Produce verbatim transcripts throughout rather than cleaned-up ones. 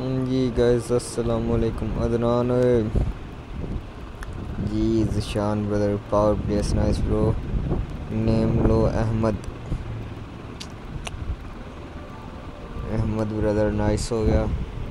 जी guys अस्सलाम वालेकुम। Adnan ji Zishan brother power place nice bro. Name लो अहमद अहमद ब्रदर नाइस हो गया।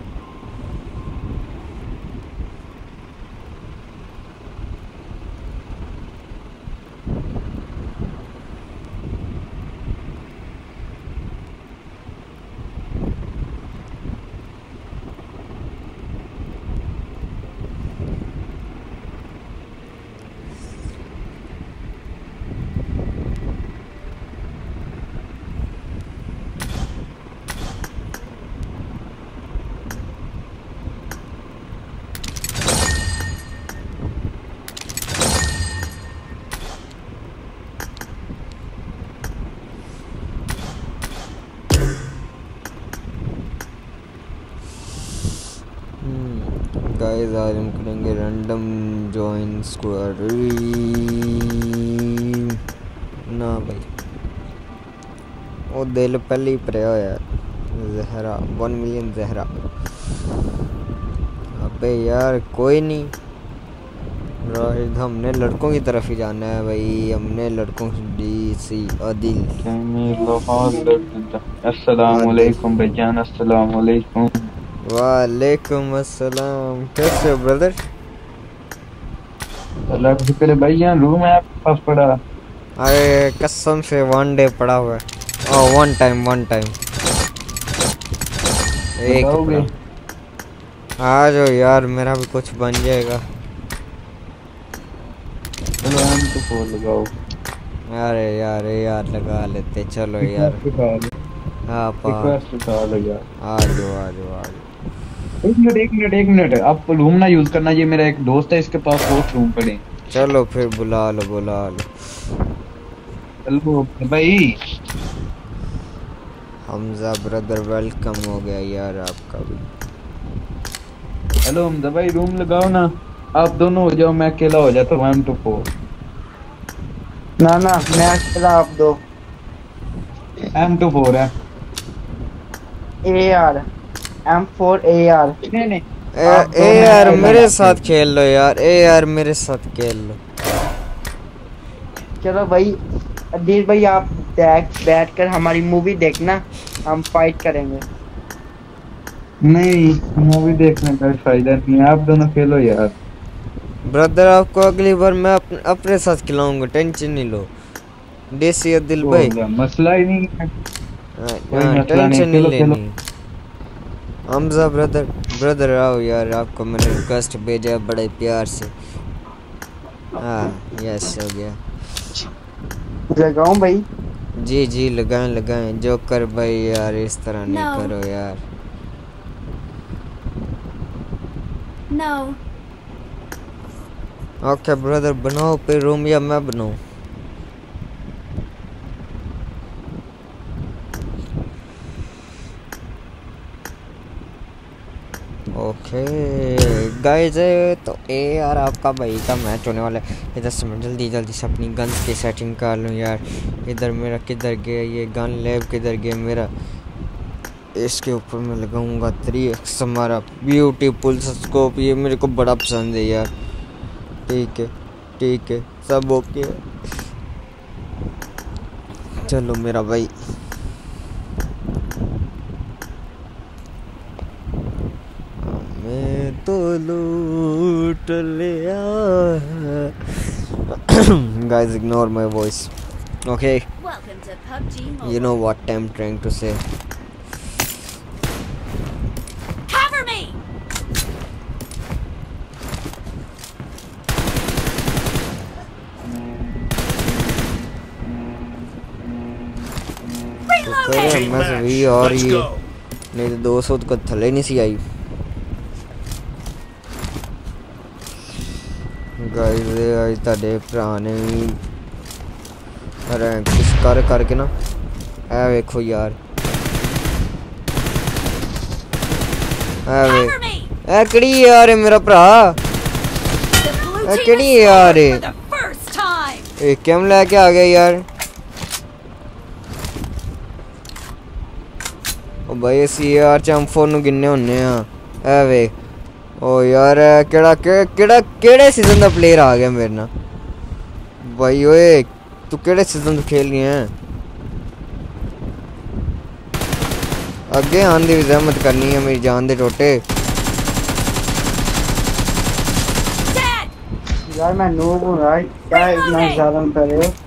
गाइस आज हम करेंगे रैंडम जॉइन स्क्वाड ना भाई वो दिल पहले ही भरिया होया जहरा वन मिलियन जहरा। अबे यार कोई नहीं, हमने लड़कों की तरफ ही जाना है भाई। हमने लड़कों डी सी आदिल अस्सलाम वालेकुम भाईजान। अस्सलाम वालेकुम। वालेकुम अस्सलाम। कैसे हो ब्रदर? अल्लाह का शुक्र है भाई। यहाँ रूम है आपके पास पड़ा? अरे कसम से वन डे पड़ा हुआ है। ओ वन टाइम वन टाइम एक बताओगे? आ जाओ यार, मेरा भी कुछ बन जाएगा। चलो हम तो फोन लगाओ। अरे यार यार लगा लेते चलो यार। हाँ पा रिक्वेस्ट उठा लो यार। आ जाओ आ जाओ आ जाओ। एक मिनट एक मिनट एक मिनट आप रूम ना यूज करना। ये मेरा एक दोस्त है, इसके पास बहुत रूम पड़े। चलो फिर बुला लो बुला लो। चलो भाई। हमजा ब्रदर वेलकम हो गया यार आपका भी। हेलो हमजा भाई रूम लगाओ ना। आप दोनों हो जाओ, मैं अकेला हो जाता हूँ। एम टू फोर ना ना मैं अकेला, आप दो। एम टू फोर है। A R M four A R. नहीं नहीं ए, ए यार मेरे साथ खेल लो यार। ए यार मेरे साथ खेल लो। चलो भाई अदील भाई आप बैठ बैठ कर हमारी मूवी देखना, हम फाइट करेंगे। नहीं मूवी देखने का फायदा नहीं है, आप दोनों खेलो यार। ब्रदर आपको अगली बार मैं अपने अपने साथ खिलाऊंगा, टेंशन नहीं लो। देसी अदिल भाई मसला ही नहीं है, टेंशन नहीं लेनी। हमजा ब्रदर ब्रदर आओ यार, आपको मैंने रिक्वेस्ट भेजा बड़े प्यार से। हाँ यस हो गया। लगाऊं भाई? जी जी लगाएं लगाएं। जोकर भाई यार इस तरह नहीं no. करो यार। No. ओके ब्रदर बनाओ फिर रूम या मैं बनाऊं? ओके गाइस तो ए यार आपका भाई का मैच होने वाला है। इधर से मैं जल्दी जल्दी से अपनी गन्स की सेटिंग कर लूँ यार। इधर मेरा किधर गया ये गन लैब, किधर गया मेरा? इसके ऊपर मैं लगाऊंगा थ्री एक्स हमारा ब्यूटीफुल स्कोप। ये मेरे को बड़ा पसंद है यार। ठीक है ठीक है सब ओके। चलो मेरा भाई मैं तो लूट लिया। Guys ignore my voice, okay? Welcome to P U B G Mobile. You know what I'm trying to say. Cover me. Reloading. मैं सही आ रही है, नहीं तो दो सौ को थले नहीं सी आई। गाइस आज ताडे भरा ने रैंक किस कर करके ना ए देखो यार। ए वे ए कड़ी यार है मेरा भरा। ए कड़ी यार है ए कैम लेके आ गया यार। ओ भाई सी आर च हम फोन गिनने होने आ। वे ओ यार केड़ा के- केड़ा केड़े सीजन दा प्लेयर आ गया मेरे ना भाई ओए तू केड़े सीजन तो खेल रही है अगे आने की भी जहमत करनी है मेरी जान दे टोटे यार मैं नूब हूँ यार, क्या इतना ज्यादा कर रहे हो?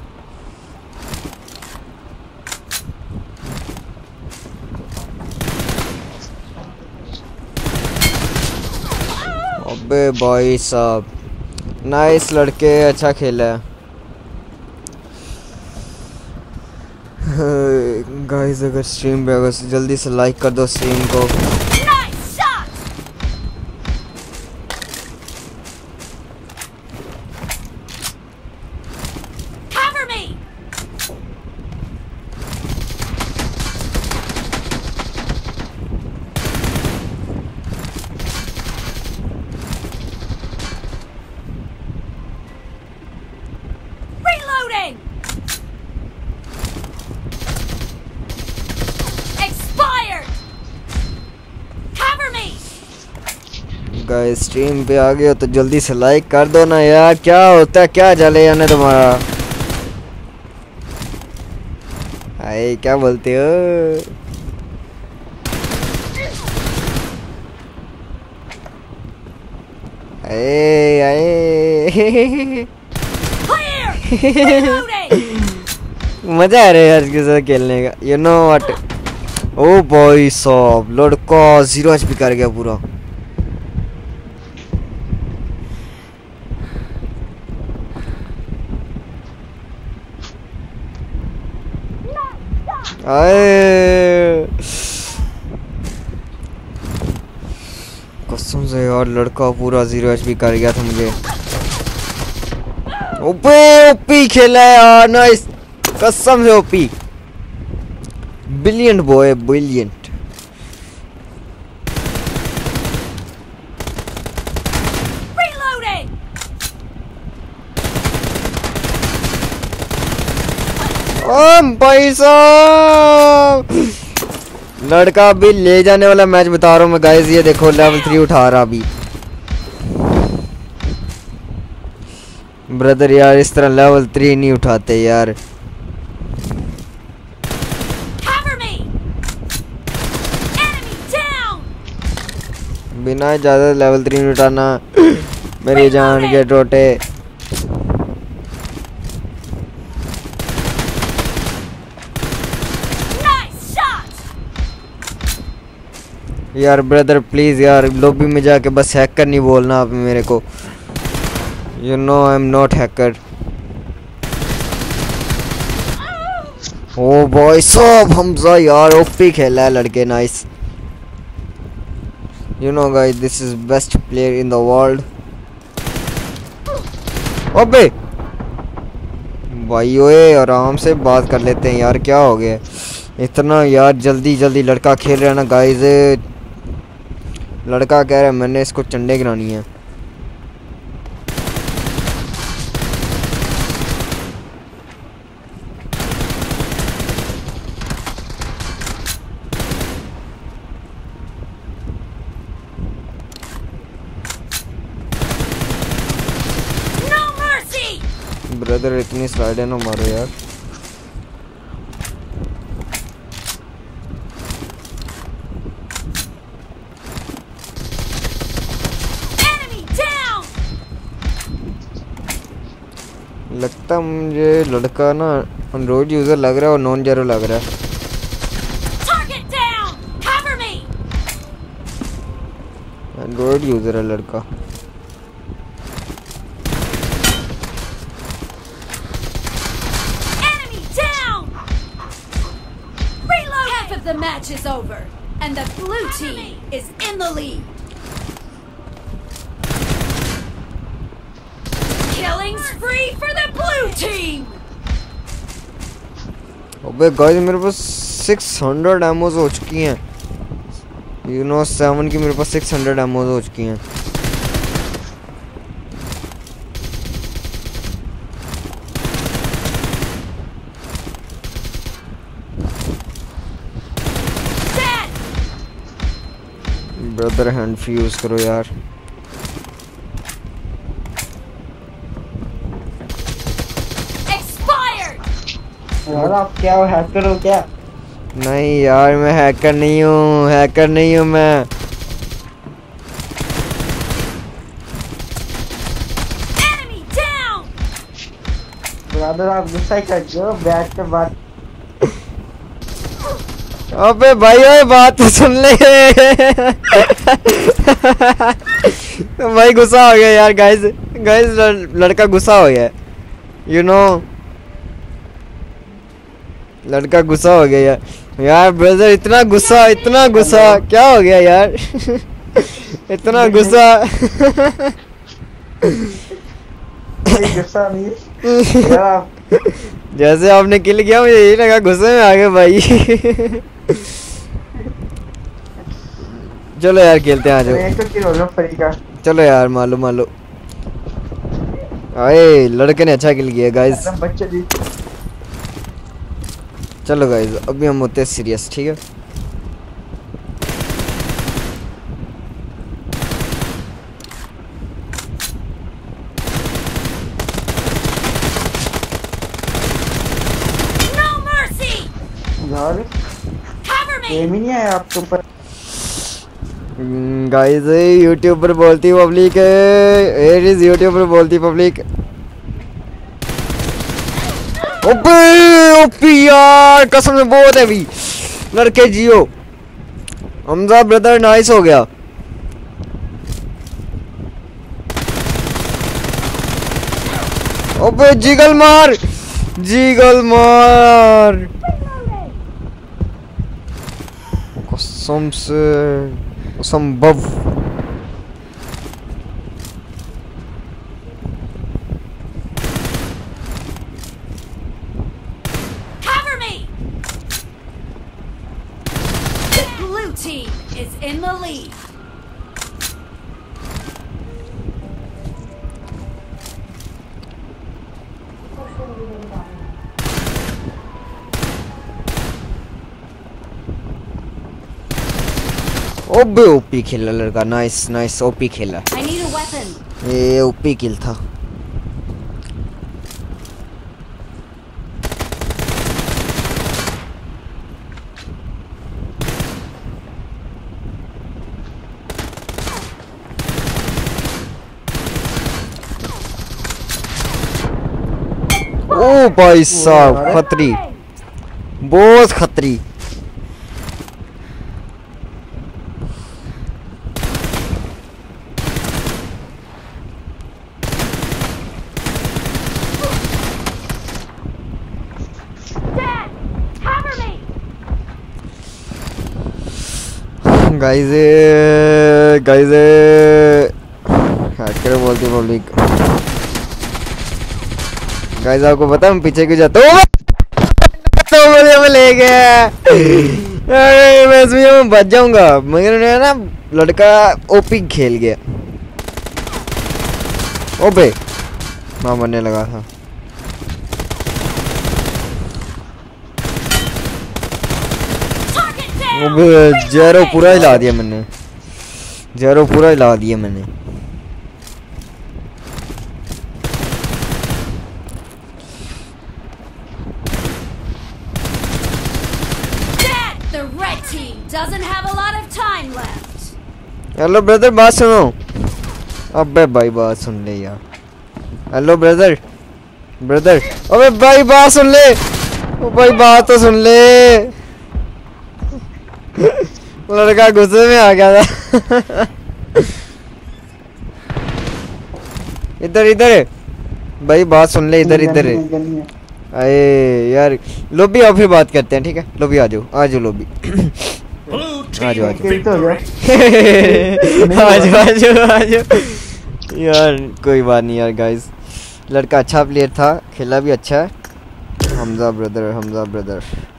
अबे भाई साहब नाइस लड़के अच्छा खेला है गाइस अगर स्ट्रीम पे अगर जल्दी से लाइक कर दो स्ट्रीम को Nice shot! Cover me! Reloading! Expired! Cover me! Guys stream पे आ गए हो तो जल्दी से लाइक कर दो ना यार क्या होता है क्या चले जाने तुम्हारा आए क्या बोलते हो आए आए Clear! Reloading! मजा आ रहा है यार इसके साथ खेलने का यू नो व्हाट ओ भाई साहब लड़का जीरो एचपी कर गया पूरा आए कसम से यार लड़का पूरा जीरो एचपी कर गया था मुझे ओपी ओपी खेला है यार नाइस कसम से OP brilliant boy brilliant Reloading! ओ भाई साहब लड़का अभी ले जाने वाला मैच बता रहा हूँ मैं गाइस ये देखो लेवल थ्री उठा रहा अभी ब्रदर यार इस तरह लेवल थ्री नहीं उठाते यार Cover me! Enemy down! बिना इजाजत लेवल थ्री नहीं उठाना मेरी जान के टोटे Nice shot! यार ब्रदर प्लीज यार लॉबी में जाके बस हैकर नहीं बोलना आप मेरे को you know I am not hacker oh boy सब हमजा यार ओपी खेला है लड़के nice you know guys this is best player in the world ओबे भाई ओए आराम से बात कर लेते हैं यार क्या हो गया इतना यार जल्दी जल्दी लड़का खेल रहा है ना गाइस लड़का कह रहा है मैंने इसको चंडे गिरानी है No mercy! ब्रदर इतनी स्लाइड है ना मारो यार Enemy down! लगता मुझे लड़का ना एंड्रॉइड यूज़र लग रहा है और नॉन जेरो लग रहा है Target down! Cover me! Android user है लड़का Enemy down! Reload! Half of the match is over, and the blue team is in the lead. Killing spree for the blue team! अबे गाइस मेरे पास six hundred एमोज हो चुकी हैं you no seven की मेरे पास सिक्स हंड्रेड एमोज हो चुकी हैं Dead! Brother hand free use करो यार। यार आप क्या हो, हैकर हो क्या? नहीं यार मैं हैकर नहीं हूँ, हैकर नहीं हूँ मैं। ब्रदर आप गुस्सा ही करते हो, बैठ के बात। अबे भाई ओए बात तो सुन ले। भाई गुस्सा हो गया यार गाइस, गाइस लड़का गुस्सा हो गया, यू नो लड़का गुस्सा हो गया यार। यार ब्रदर इतना गुस्सा, इतना गुस्सा क्या हो गया यार? इतना गुस्सा। गुस्सा नहीं यार, जैसे आपने किल किया मुझे यही लगा गुस्से में आ गए भाई। चलो यार खेलते हैं, आ जाओ। चलो यार मालूम मालूम। अरे लड़के ने अच्छा किल किया गाइस। चलो गाइस अभी हम होते हैं सीरियस, ठीक है? गेम ही नहीं आया आपके ऊपर। गाइस यूट्यूब पर बोलती पब्लिक है, इट इज यूट्यूब पर बोलती पब्लिक। ओपी ओपी यार कसम से बहुत है भी लड़के जियो। हमजा ब्रदर नाइस हो गया। ओबे जिगल मार, जिगल मार कसम से असंभव। Is in the lead. ओबे ओपी खेला लड़का, नाइस नाइस ओपी खेला। I need a weapon. ये ओपी किल था। ओ भाई साहब खतरी, बहुत खतरी। गाइस गाइस हैकर बोलती पब्लिक। गाइस आपको पता है हम पीछे क्यों जाते हो? तो मुझे में ले गया। अरे मैं इसमें मैं बच जाऊंगा मगर ना लड़का ओपी खेल गया। ओबे मां मरने लगा था। ओबे जेरो पूरा हिला दिया मैंने, जेरो पूरा हिला दिया मैंने। Doesn't have a lot of time left. Hello brother बात सुनो। अबे भाई बात सुन ले यार। हेलो ब्रदर, ब्रदर अबे भाई बात सुन ले। ओ भाई बात तो सुन ले। लड़का गुस्से में आ गया था। इधर इधर भाई बात सुन ले, इधर इधर। अरे यार लोबी आओ फिर बात करते हैं, ठीक है? लोबी आ जाओ, आ जाओ लोबी। आ जाओ आ जाओ आ जाओ आ जाओ आ जाओ यार। कोई बात नहीं यार गाइस, लड़का अच्छा प्लेयर था, खेला भी अच्छा है। Hamza brother, Hamza brother.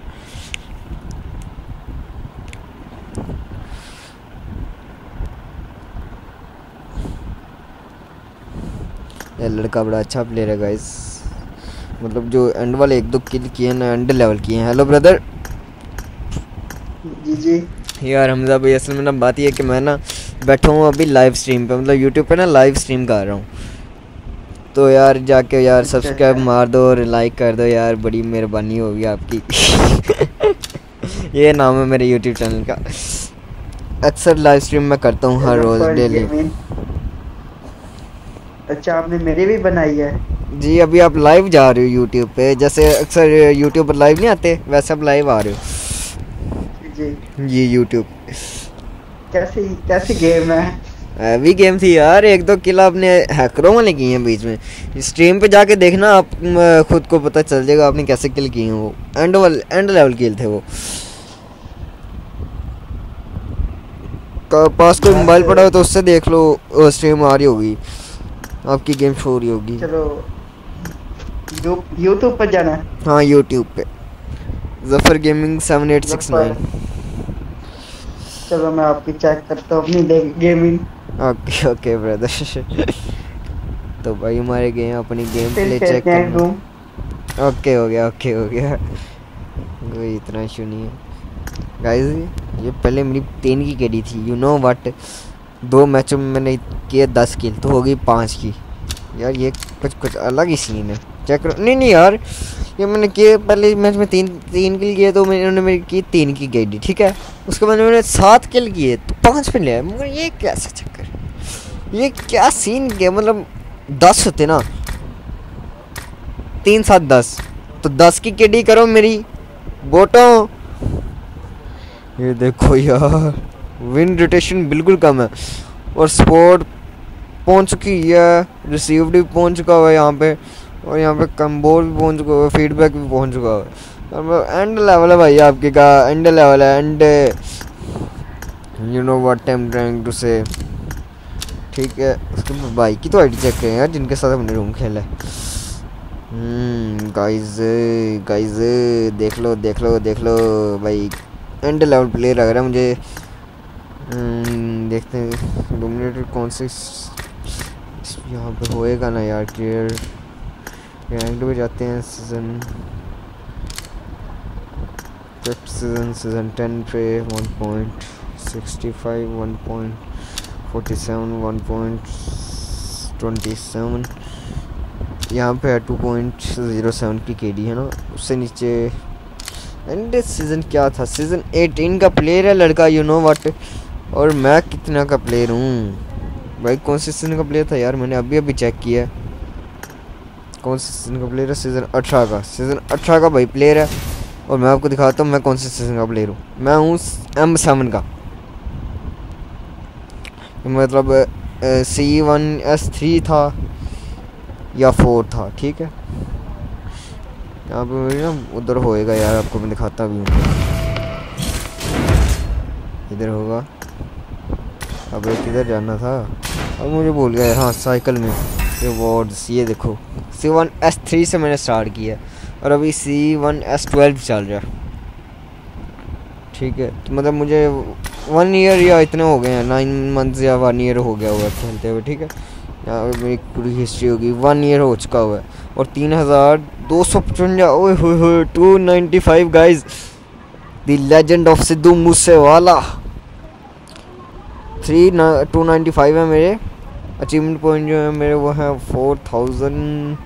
यार लड़का बड़ा अच्छा प्लेयर है गाइस, मतलब जो एंड वाले एक दो किल किए ना, एंड लेवल किए हैं। हेलो ब्रदर जी जी यार हमजा भाई असल में ना बात ये है कि मैं ना बैठा हूँ अभी लाइव स्ट्रीम पे, मतलब यूट्यूब पे ना लाइव स्ट्रीम कर रहा हूँ। तो यार जाके यार सब्सक्राइब मार दो और लाइक कर दो यार, बड़ी मेहरबानी होगी आपकी। ये नाम है मेरे यूट्यूब चैनल का। अक्सर लाइव स्ट्रीम मैं करता हूँ हर रोज़ डेली। अच्छा आपने मेरी भी बनाई है? जी अभी आप लाइव जा रहे हो यूट्यूब पे, जैसे अक्सर यूट्यूब पर लाइव नहीं आते वैसे आप लाइव आ रहे हो जी जी यूट्यूब। कैसी कैसी गेम है? हैवी गेम थी यार, एक दो किल आपने हैकरों वाले किए हैं बीच में। स्ट्रीम पे जाके देखना आप, खुद को पता चल जाएगा आपने कैसे किल किए हैं। वो एंड वाले एंड लेवल किल थे वो। पास कोई मोबाइल पड़ा हो तो उससे देख लो, स्ट्रीम आ रही होगी आपकी, गेम शो हो रही होगी। चलो यूट्यूब पर जाना है? हाँ यूट्यूब पे Zafar gaming seven eight six nine. चलो मैं आपकी चेक करता हूँ अपनी गेमिंग। Okay okay brother. तो भाई हमारे गए अपनी गेम प्ले चेक करना। ओके हो गया ओके हो गया, कोई इतना इशू नहीं है गाइस। ये पहले मेरी तीन की केडी थी, यू नो व्हाट। दो मैचों में मैंने किए दस किल, तो हो गई पाँच की। यार ये कुछ कुछ अलग ही सीन है, चेक करो। नहीं नहीं यार ये मैंने किए पहले मैच में तीन तीन किल किए, तो मैंने मेरी की तीन की केडी, ठीक है। उसके बाद मैंने सात किल किए तो पाँच पे लिया। मगर ये कैसा चक्कर, ये क्या सीन किया? मतलब दस होते ना, तीन सात दस, तो दस की केडी करो मेरी बोटो। ये देखो यार विन रोटेशन बिल्कुल कम है, और स्पोर्ट पहुंच चुकी है, रिसीव्ड भी पहुंच चुका हुआ है यहाँ पे, और यहाँ पे कम्बोर भी पहुंच चुका है, फीडबैक भी पहुंच चुका है। और एंड लेवल है भाई आपके का, एंड लेवल है, and you know what I am trying to say, ठीक है। उसके भाई की तो आईडी चेक करें यार जिनके साथ हमने रूम खेला है। हम्म गाइस गाइस देख लो देख लो देख लो भाई, एंड लेवल प्लेयर लग रहा है मुझे। hmm, देखते हैं डोमिनेटर कौन से यहाँ पे होएगा ना यार क्लियर। रैंक पे जाते हैं, season fifth season season ten पे one point sixty five, one point forty seven, one point twenty seven, यहाँ पे है टू पॉइंट ज़ीरो सेवन की केडी है ना। उससे नीचे एंड सीज़न क्या था, सीज़न एटीन का प्लेयर है लड़का, यू नो व्हाट। और मैं कितना का प्लेयर हूँ भाई, कौन से सीज़न का प्लेयर था यार, मैंने अभी अभी चेक किया है कौन से सीज़न का प्लेयर है। सीज़न अठारह का, सीज़न अठारह का भाई प्लेयर है। और मैं आपको दिखाता हूँ मैं कौन से सीज़न का प्लेयर हूँ। मैं हूँ एम सेवन का, मतलब सी वन एस थ्री था या फोर था, ठीक है। यहाँ पे मेरी ना उधर होएगा यार, आपको मैं दिखाता भी हूँ, इधर होगा। अब किधर जाना था अब मुझे भूल गया। हाँ साइकिल में रिवॉर्ड्स, ये देखो सी वन एस थ्री से मैंने स्टार्ट किया और अभी सी वन एस ट्वेल्व चल रहा है, ठीक है। तो मतलब मुझे वन ईयर या इतने हो गए हैं, नाइन मंथ्स या वन ईयर हो गया हुआ खेलते हुए, ठीक है। यहाँ पे मेरी पूरी हिस्ट्री होगी, वन ईयर हो चुका हुआ है। और तीन हज़ार दो सौ पचवंजा, ओए होए होए, two ninety five guys, the legend of Sidhu Moosewala. Three two ninety five है मेरे अचीवमेंट पॉइंट, जो है मेरे वो है four thousand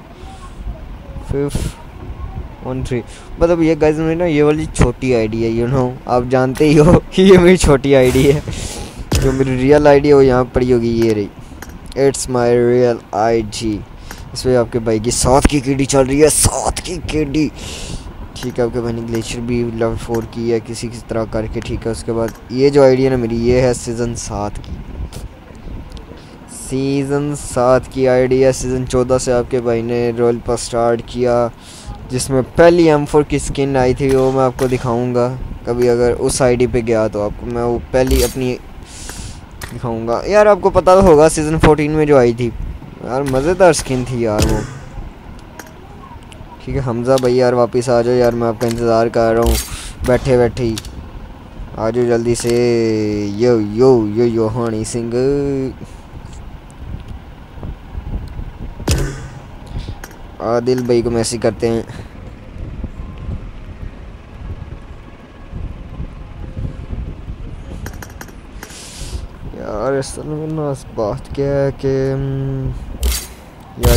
fifth one three. मतलब ये गाइज मेरी ना ये वाली छोटी आईडी है, यू नो आप जानते ही हो कि ये मेरी छोटी आईडी है। जो मेरी रियल आईडी है वो यहाँ पड़ी होगी, ये रही, इट्स माई रियल आई जी। इस पर आपके भाई की सात की केडी चल रही है, सात की केडी, ठीक है। आपके भाई ने ग्लेशियर भी लेवल फोर की है किसी किसी तरह करके, ठीक है। उसके बाद ये जो आईडी है ना मेरी, ये है सीज़न सात की, सीज़न सात की आईडी है। सीज़न चौदह से आपके भाई ने रॉयल पास स्टार्ट किया, जिसमें पहली एम फोर की स्किन आई थी, वो मैं आपको दिखाऊंगा कभी, अगर उस आईडी पे गया तो आपको मैं वो पहली अपनी दिखाऊंगा। यार आपको पता तो होगा सीज़न फोर्टीन में जो आई थी यार, मज़ेदार स्किन थी यार वो, ठीक है। हमजा भाई यार वापस आ जाओ यार, मैं आपका इंतज़ार कर रहा हूँ बैठे बैठे ही, आ जाओ जल्दी से। यो यो यो यो हनी सिंह, आदिल भाई को मैसेज करते हैं। यार असल में ना इस बात क्या है कि यार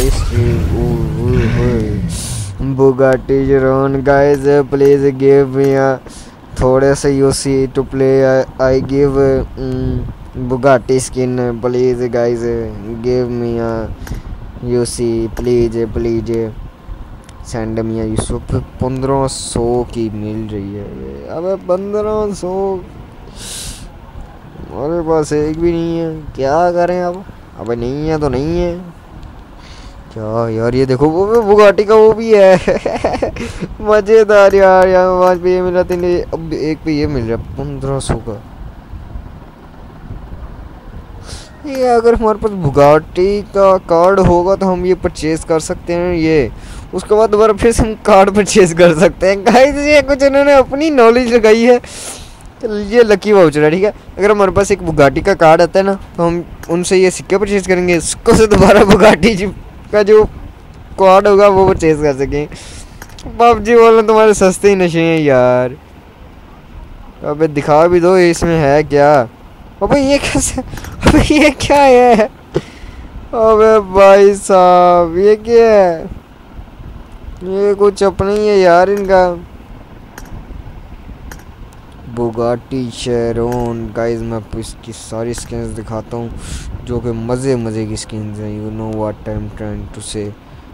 इसकी Bugatti Chiron guys please give me थोड़े से UC to play I give Bugatti skin please guys give me UC please please send me Yusuf पंद्रह सौ की मिल रही है। अबे पंद्रह सौ हमारे पास एक भी नहीं है, क्या करें अब। अबे नहीं है तो नहीं है क्या यार। ये देखो वो बुगाटी का वो भी है मजेदार यार। यहाँ पाँच पे ये मिल रहा तीन, अब एक पे ये मिल रहा है पंद्रह सौ का। ये अगर हमारे पास बुगाटी का कार्ड होगा तो हम ये परचेज कर सकते हैं ये, उसके बाद दोबारा फिर से हम कार्ड परचेज कर सकते हैं। गाइस ये कुछ उन्होंने अपनी नॉलेज लगाई है। ये लकी वाउचर है, ठीक है। अगर हमारे पास एक बुगाटी का कार्ड आता है ना तो हम उनसे ये सिक्के परचेज करेंगे, उसको से दोबारा बुगाटी का जो कार्ड होगा वो परचेज कर सकें। पबजी वाले तुम्हारे सस्ते ही नशे हैं यार। अबे दिखा भी दो इसमें है क्या। अबे ये कैसे, अबे ये क्या है। अबे भाई साहब ये क्या है, ये कुछ अपना ही है यार इनका। बुगाटी शेरोन गाइस मैं आपको इसकी सारी स्किन्स दिखाता हूँ जो कि मज़े मज़े की स्किन्स हैं। You know what I am trying to say.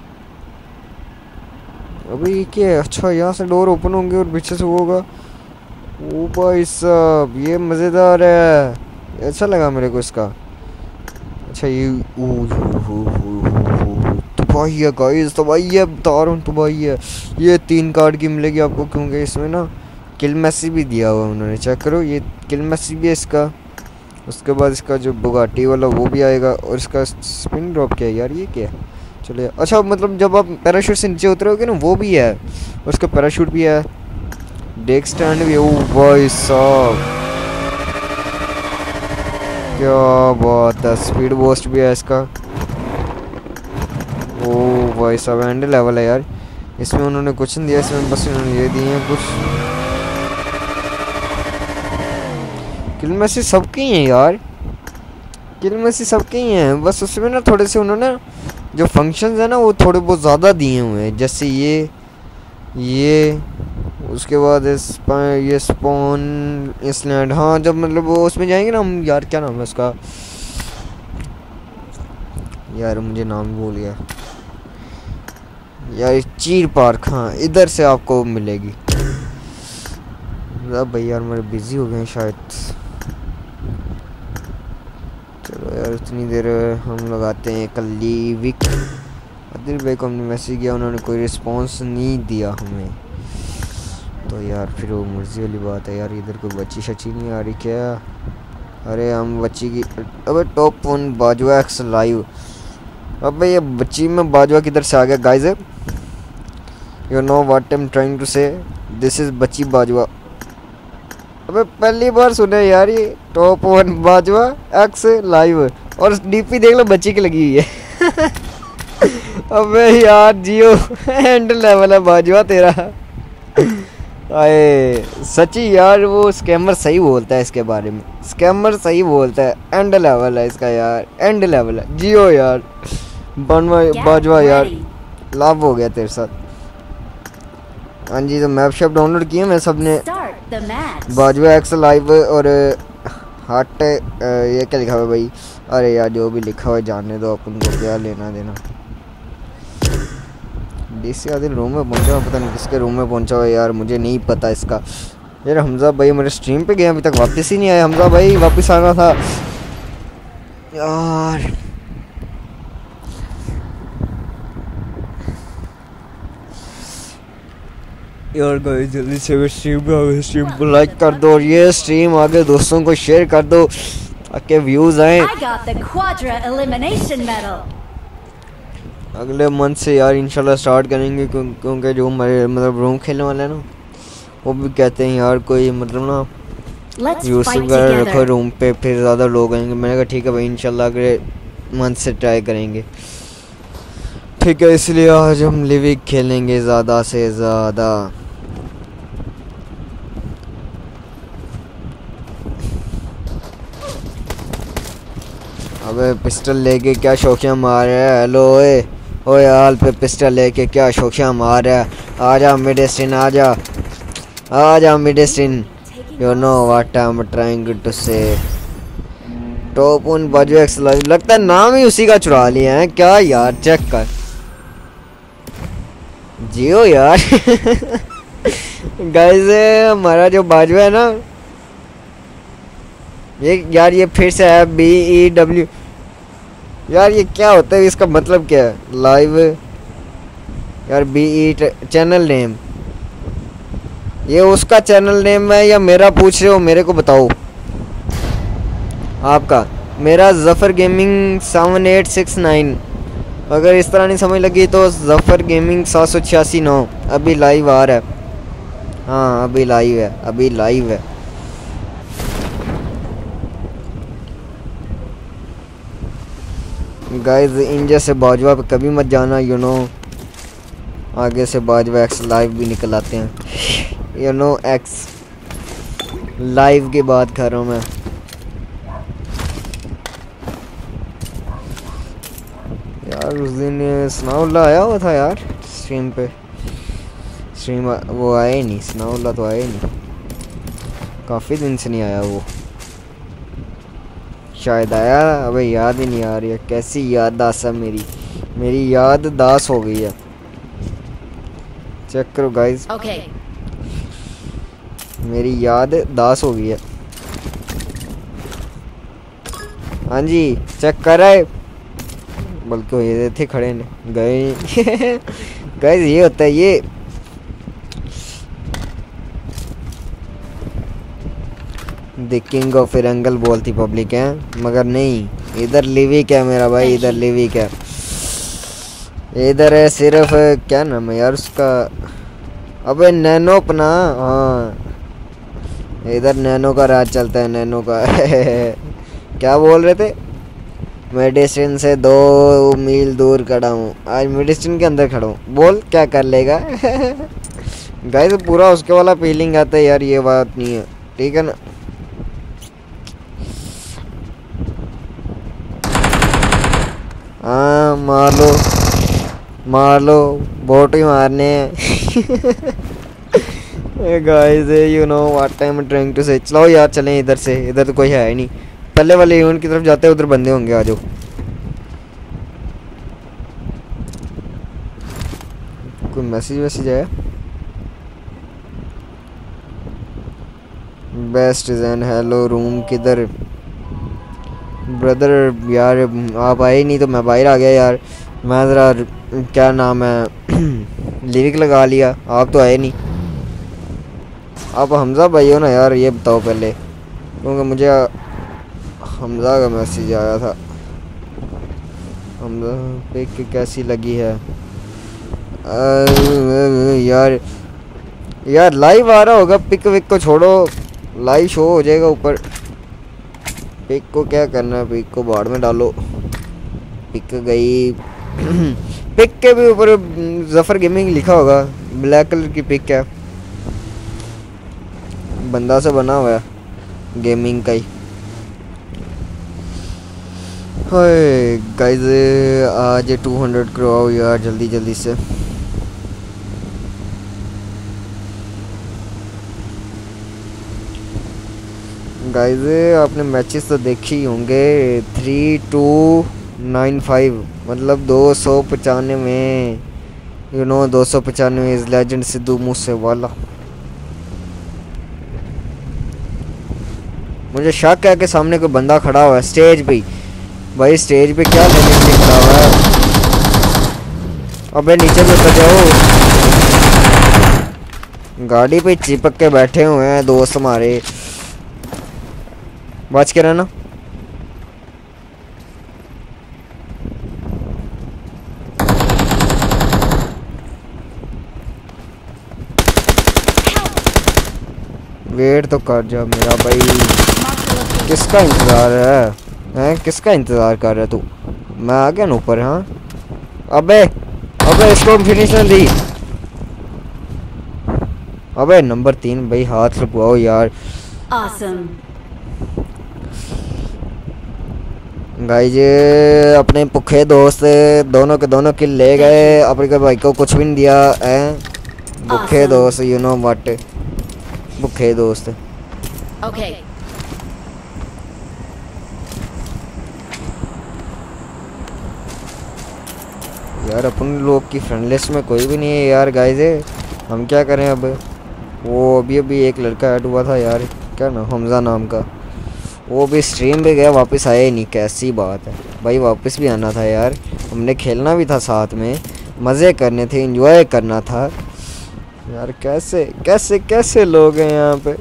अबे ये क्या है, अच्छा यहाँ से डोर ओपन होंगे और पीछे से वो होगा। ओ भाई साहब ये मज़ेदार है, अच्छा लगा मेरे को इसका। अच्छा ये तबाही है गाइस, तबाही है बता रहा हूँ, तबाही है। ये तीन कार्ड की मिलेगी आपको क्योंकि इसमें ना किल मैसी भी दिया हुआ उन्होंने, चेक करो ये किल मैसी भी है इसका। उसके बाद इसका जो बुगाटी वाला वो भी आएगा और इसका स्पिन ड्रॉप क्या है यार, ये क्या है। चलो अच्छा मतलब जब आप पैराशूट से नीचे उतरोगे ना वो भी है, उसका पैराशूट भी है, डेक स्टैंड भी है। ओ भाई साहब क्या बात है, स्पीड बूस्ट भी है इसका। ओ भाई साहब एंड लेवल है यार, इसमें उन्होंने कुछ नहीं दिया, इसमें बस उन्होंने ये दिए हैं कुछ। किल मैसी सबके ही हैं यार, किल मैसी सबके ही हैं, बस उसमें ना थोड़े से उन्होंने जो फंक्शंस है ना वो थोड़े बहुत ज़्यादा दिए हुए हैं। जैसे ये ये उसके बाद ये स्पॉन इसलैंड, हाँ जब मतलब वो उसमें जाएंगे ना हम, यार क्या नाम है उसका यार, मुझे नाम भूल गया यार। चीर पार्क, हाँ इधर से आपको मिलेगी। अब भाई यार मेरे बिजी हो गए शायद। चलो यार इतनी देर हम लगाते हैं एक लीविक। अदिल भाई को हमने मैसेज किया, उन्होंने कोई रिस्पांस नहीं दिया हमें, तो यार फिर वो मर्जी वाली बात है यार। इधर कोई बच्ची शच्ची नहीं आ रही क्या। अरे हम बच्ची की, अबे top one Bajwa x live. अबे ये बच्ची में बाजवा किधर से आ गया guys. You know what I am trying to say, this is बच्ची बाजवा। अबे पहली बार सुना यार ये top one Bajwa x live, और डीपी देख लो बच्ची की लगी हुई है अबे यार जियो एंड लेवल है बाजवा तेरा। आए सच्ची यार वो स्कैमर सही बोलता है इसके बारे में, स्कैमर सही बोलता है। एंड लेवल है इसका यार, एंड लेवल है। जियो यार बनवा बाजवा यार, लाभ हो गया तेरे साथ। हाँ जी तो मैप शॉप डाउनलोड किए मैं सब ने, बाजवा एक्स लाइव और हार्ट ये क्या लिखा हुआ है भाई। अरे यार जो भी लिखा हुआ है जानने दो, अपन को क्या लेना देना। डीसी आदिल रूम में पहुंचा हुआ, पता नहीं किसके रूम में पहुंचा हुआ यार, मुझे नहीं पता इसका। यार हमजा भाई मेरे स्ट्रीम पे गए अभी तक वापस ही नहीं आया। हमजा भाई वापस आना था यार। यार गाइस जल्दी से स्ट्रीम को स्ट्रीम को लाइक कर दो और ये स्ट्रीम आगे दोस्तों को शेयर कर दो ताकि व्यूज आए। अगले मंथ से यार इंशाल्लाह स्टार्ट करेंगे क्योंकि जो हमारे मतलब रूम खेलने वाले हैं ना वो भी कहते हैं यार कोई मतलब ना यूट्यूब वगैरह रखो रूम पे, फिर ज़्यादा लोग आएंगे। मैंने कहा ठीक है भाई इंशाल्लाह अगले मंथ से ट्राई करेंगे, ठीक है। इसलिए आज हम लिविक खेलेंगे ज़्यादा से ज़्यादा। अबे पिस्टल लेके क्या शौकिया मार रहा है? हेलो ओए ओए हाल पे पिस्टल लेके क्या शौकिया मार रहा है? आजा मेडिसिन आजा आजा medicine. You know what I am trying to say. Top one बाजू एक्स लाइव, लगता है नाम ही उसी का चुरा लिया है क्या यार? चेक कर जियो यार। गाइस हमारा जो बाजू है ना ये यार, ये फिर से है बी ई डब्ल्यू। यार ये क्या होता है, इसका मतलब क्या है? लाइव यार बी ई चैनल नेम, ये उसका चैनल नेम है या मेरा पूछ रहे हो? मेरे को बताओ आपका। मेरा Zafar gaming seven eight six nine. अगर इस तरह नहीं समझ लगी तो जफ़र गेमिंग सात सौ छियासी नौ अभी लाइव आ रहा है। हाँ अभी लाइव है, अभी लाइव है। गाइस इन जैसे बाजवा पे कभी मत जाना, यू नो। आगे से बाजवा एक्स लाइव भी निकल आते हैं, यू नो। एक्स लाइव की बात कर रहा हूँ मैं। यार उस दिन सनाउल्ला आया हुआ था यार स्ट्रीम पे। स्ट्रीम वो आया ही नहीं, सनाउल्ला तो आया ही नहीं, काफ़ी दिन से नहीं आया वो। शायद आया, अबे याद ही नहीं आ रही है। कैसी याद दास है मेरी, मेरी याद दास हो गई है। चेक करो गाइस, Okay. मेरी याद दास हो गई है। हाँ जी चेक कर रहे, बल्कि ये थे खड़े ने गए। गाइस ये होता है ये। द किंग ऑफ फिरंगल बोलती पब्लिक है, मगर नहीं, इधर लिविक है मेरा भाई, इधर लिविक है। इधर है सिर्फ क्या नाम है यार उसका, अबे नैनो अपना। हाँ इधर नैनो का राज चलता है, नैनो का। क्या बोल रहे थे? मेडिसिन से दो मील दूर खड़ा हूँ, आज मेडिसिन के अंदर खड़ा हूँ। बोल क्या कर लेगा? गाइस पूरा उसके वाला फीलिंग आता है यार, ये बात नहीं है, ठीक है ना। हाँ मार लो मार लो, बोट ही मारने हैं। Guys you know what I am trying to say. चलो यार चलें इधर से, इधर तो कोई है ही नहीं। पहले वाले इवेंट की तरफ जाते हैं, उधर बंदे होंगे, आ जाओ। कोई मैसेज वैसेज आया? बेस्ट डिज़ाइन हेलो रूम किधर ब्रदर? यार आप आए नहीं तो मैं बाहर आ गया यार। मैं ज़रा क्या नाम है लिरिक लगा लिया, आप तो आए नहीं। आप हमज़ा भाई हो ना यार, ये बताओ पहले, क्योंकि मुझे हमज़ा का मैसेज आया था। हमज़ा पिक कैसी लगी है? आ, यार यार लाइव आ रहा होगा, पिक विक को छोड़ो, लाइव शो हो जाएगा ऊपर। पिक को क्या करना है, पिक को बाढ़ में डालो। पिक गई। पिक के भी ऊपर जफ़र गेमिंग लिखा होगा, ब्लैक कलर की पिक है, बंदा से बना हुआ है गेमिंग का ही। हाय गाइस आज टू हंड्रेड करवाओ यार जल्दी जल्दी से। गाइस आपने मैचेस तो देखे ही होंगे। थ्री टू नाइन फाइव मतलब दो सौ पचानवे, यू नो दो सौ पचानवे इज लेजेंड सिद्धू मूसेवाला। मुझे शक है कि सामने कोई बंदा खड़ा हुआ है स्टेज पे। भाई स्टेज पे क्या लेने के लिए खड़ा हुआ है? अबे नीचे पे उतर जाओ। गाड़ी पे चिपक के बैठे हुए हैं दोस्त हमारे, बच के रहना। वेट तो कर जा मेरा भाई। किसका इंतजार है? हैं किसका इंतजार कर रहा है तू? मैं आ गया ना ऊपर। हाँ अबे अबे इसको फिनिश ना दी। अबे नंबर तीन भाई हाथ लगवाओ यार। Awesome. गाइज अपने भुखे दोस्त दोनों के दोनों किल ले गए, अपने भाई को कुछ भी नहीं दिया है। भुखे दोस्त, यू नो व्हाट, भुखे दोस्त। Okay. यार अपन लोग की फ्रेंड लिस्ट में कोई भी नहीं है यार गाइज, हम क्या करें अब। वो अभी अभी एक लड़का ऐड हुआ था यार, क्या नाम, हमजा नाम का, वो भी स्ट्रीम पे गया, वापस आया ही नहीं। कैसी बात है भाई, वापस भी आना था यार, हमने खेलना भी था साथ में, मज़े करने थे, एंजॉय करना था यार। कैसे कैसे कैसे लोग हैं यहाँ पे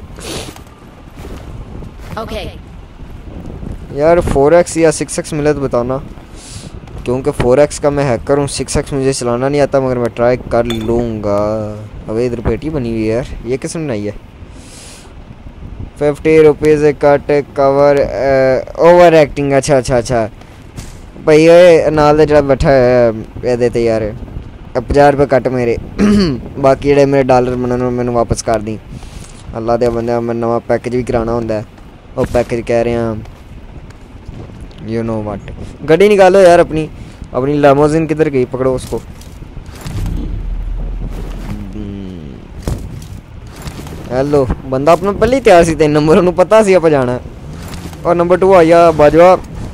Okay. यार। फोर एक्स या सिक्स एक्स मिले तो बताना, क्योंकि फोर एक्स का मैं हैकर हूँ, सिक्स एक्स मुझे चलाना नहीं आता, मगर मैं ट्राई कर लूँगा। अब इधर पेटी बनी हुई है यार, ये किसने बनाई है? Fifty rupees cut cover overacting. अच्छा अच्छा अच्छा भाई, ये नाल दे जरा बैठा है ये देते यार, पचास रुपये कट मेरे बाकी जेह्ड़े मेरे डॉलर मैंने मैंने वापस कर दी। अल्लाह दे बंदे, मैं नवा पैकेज भी कराना होंदा है, वो पैकेज कह रहे हैं यू नो व्हाट। गड्डी निकालो यार अपनी, अपनी लामोजिन किधर गई, पकड़ो उसको। हेलो बंदा अपना पहले ही तैयार सी, तीन नंबर उन्होंने पता सी आप जाना। और नंबर टू आया बाजवा,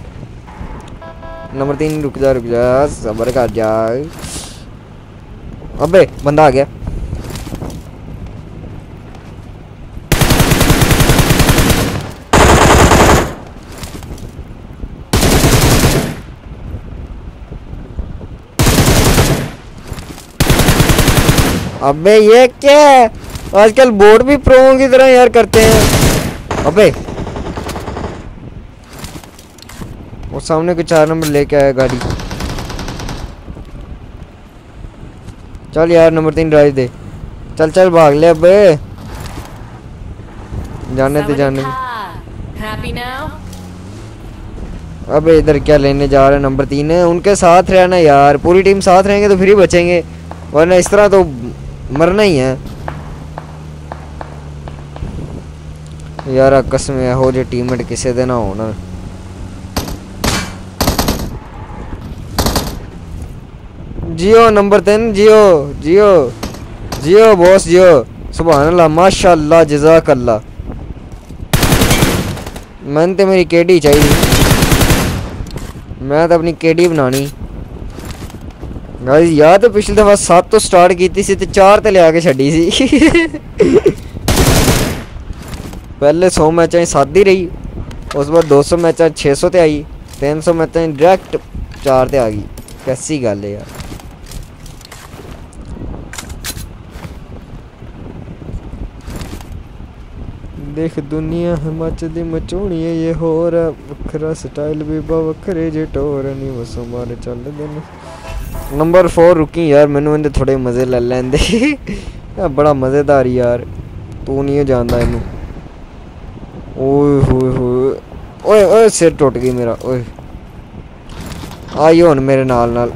नंबर तीन रुक जा रुक जा सबर कर जा। अबे बंदा आ गया। अबे ये क्या है, आजकल बोर्ड भी प्रोओं की तरह यार करते हैं। अबे वो सामने को चार नंबर लेके आया गाड़ी। चल यार नंबर तीन ड्राइव दे, चल चल भाग ले। अबे जाने दे जाने दे। Happy now? अबे इधर क्या लेने जा रहे हैं नंबर तीन है, उनके साथ रहना यार, पूरी टीम साथ रहेंगे तो फिर ही बचेंगे, वरना इस तरह तो मरना ही है यार। कसम है हो जे टीममेट किसी दे ना होना। जियो नंबर तीन, जियो जियो जियो बॉस जियो, सुभान अल्लाह माशाल्लाह जज़ाकल्लाह। मैंने तो मेरी केडी चाहिए, मैं तो अपनी केडी बनानी गाइस। यार तो पिछली दफा सात तो स्टार्ट की थी तो चार तो ले आके छड़ी सी पहले सौ मैच सात ही रही, उस बाद दो सौ मैच छे सौ ते आई, तीन सौ मैच डायरेक्ट चार ते आ गई। कैसी गल है यार। देख दुनिया हिमाचल मचोनी है ये हो रहा वखरा स्टाइल भी बवखरे जे टोर नहीं वसो मारे चल दिन। नंबर फोर रुकी यार, मैनू इन्हें थोड़े मज़े ले लेंदे बड़ा मज़ेदार यार, तू नहीं जानता इनू। ओए होए होए ओए ओए सिर टुट गई मेरा। ओए आई हुन मेरे नाल नाल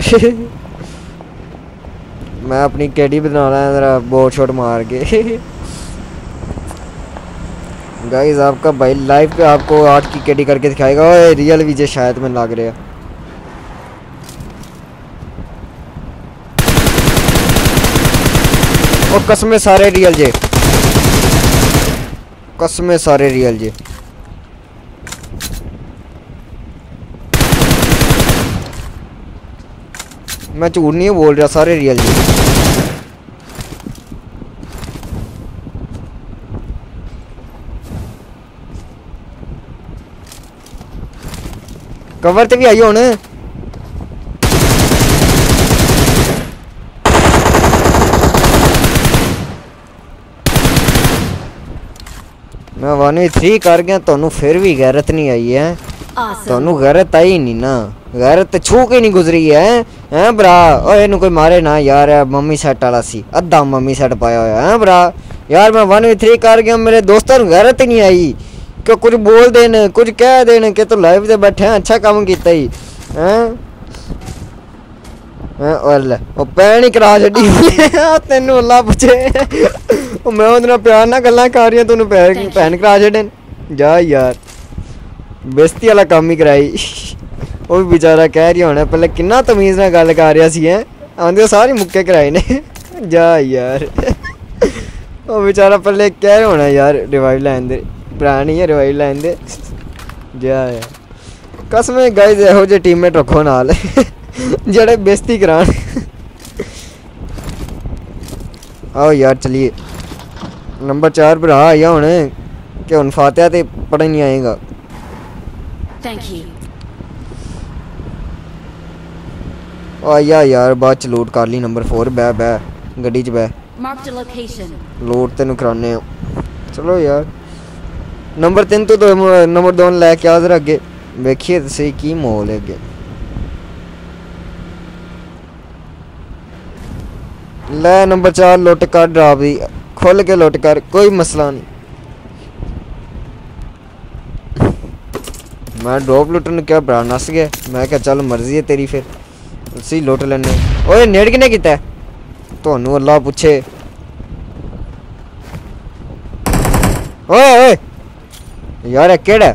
मैं अपनी केडी बना रहा जरा बोट शॉट मार के गाइस आपका भाई लाइव पे आपको आठ की केडी करके दिखाएगा। ओए रियल विजय शायद में लग रहा। और कसमें सारे रियल जे, कसमें सारे रियल जे। मैं झूठ नहीं बोल रहा, सारे रियल जे। कवर ते भी आई होने। मैं वन वी थ्री कर गया, तो फिर भी गैरत नहीं आई है। Awesome. तो गैरत आई नहीं ना, गैरत छू के नहीं गुजरी है हैं भरा। ओए इन्हू कोई मारे ना यार, मम्मी सेट वाला सी, अद्धा मम्मी सेट पाया होया है भरा। यार मैं वन वी थ्री कर गया, मेरे दोस्तों गैरत ही नहीं आई कि कुछ बोल देने कुछ कह देने कि तो लाइव से बैठे हैं, अच्छा काम किया ही हैं। भैन ही करा छी तेन अल्लाह पुछे मैं उहदे नाल प्यार नाल गल्लां कर रही तैनूं भैन करा छड्डन जा यार, बेइज्जती वाला काम ही कराई। वो भी बेचारा कह रही होना पहले किन्ना तमीज़ नाल गल कर रहा सी है आंदे सारे मुक्के कराए ने जा यार वो बेचारा पहले कह रहा होना यार रिवाइव लैन दे भरा नहीं है रिवाइव लैन दे जा यार कसम गाइस एहो जे टीममेट रखो नाल जेड़े बेइज्जती करान आओ यार चलिए नंबर चार पर आया हुन कि हुन फातिहा ते पढ़ नहीं आएगा Thank you. आया यार बाद च लूट कर ली नंबर फोर बह बह गड्डी च बह Marked a location. लूट तेन कराने चलो यार नंबर तीन तो दो नंबर दो लैके आ जरा अगे वेखिए तो सही की माहौल है अगे ले नंबर चार लुट कर ड्राप दी खुल के लुट कर कोई मसला नहीं मैं ड्रॉप लुटन क्या बड़ा नस गया मैं क्या चल मर्जी है तेरी फिर उसी लुट लेने ओए नेड़ किने कीता ਤੁਹਾਨੂੰ अल्लाह पूछे ओए ओए यार केड़ा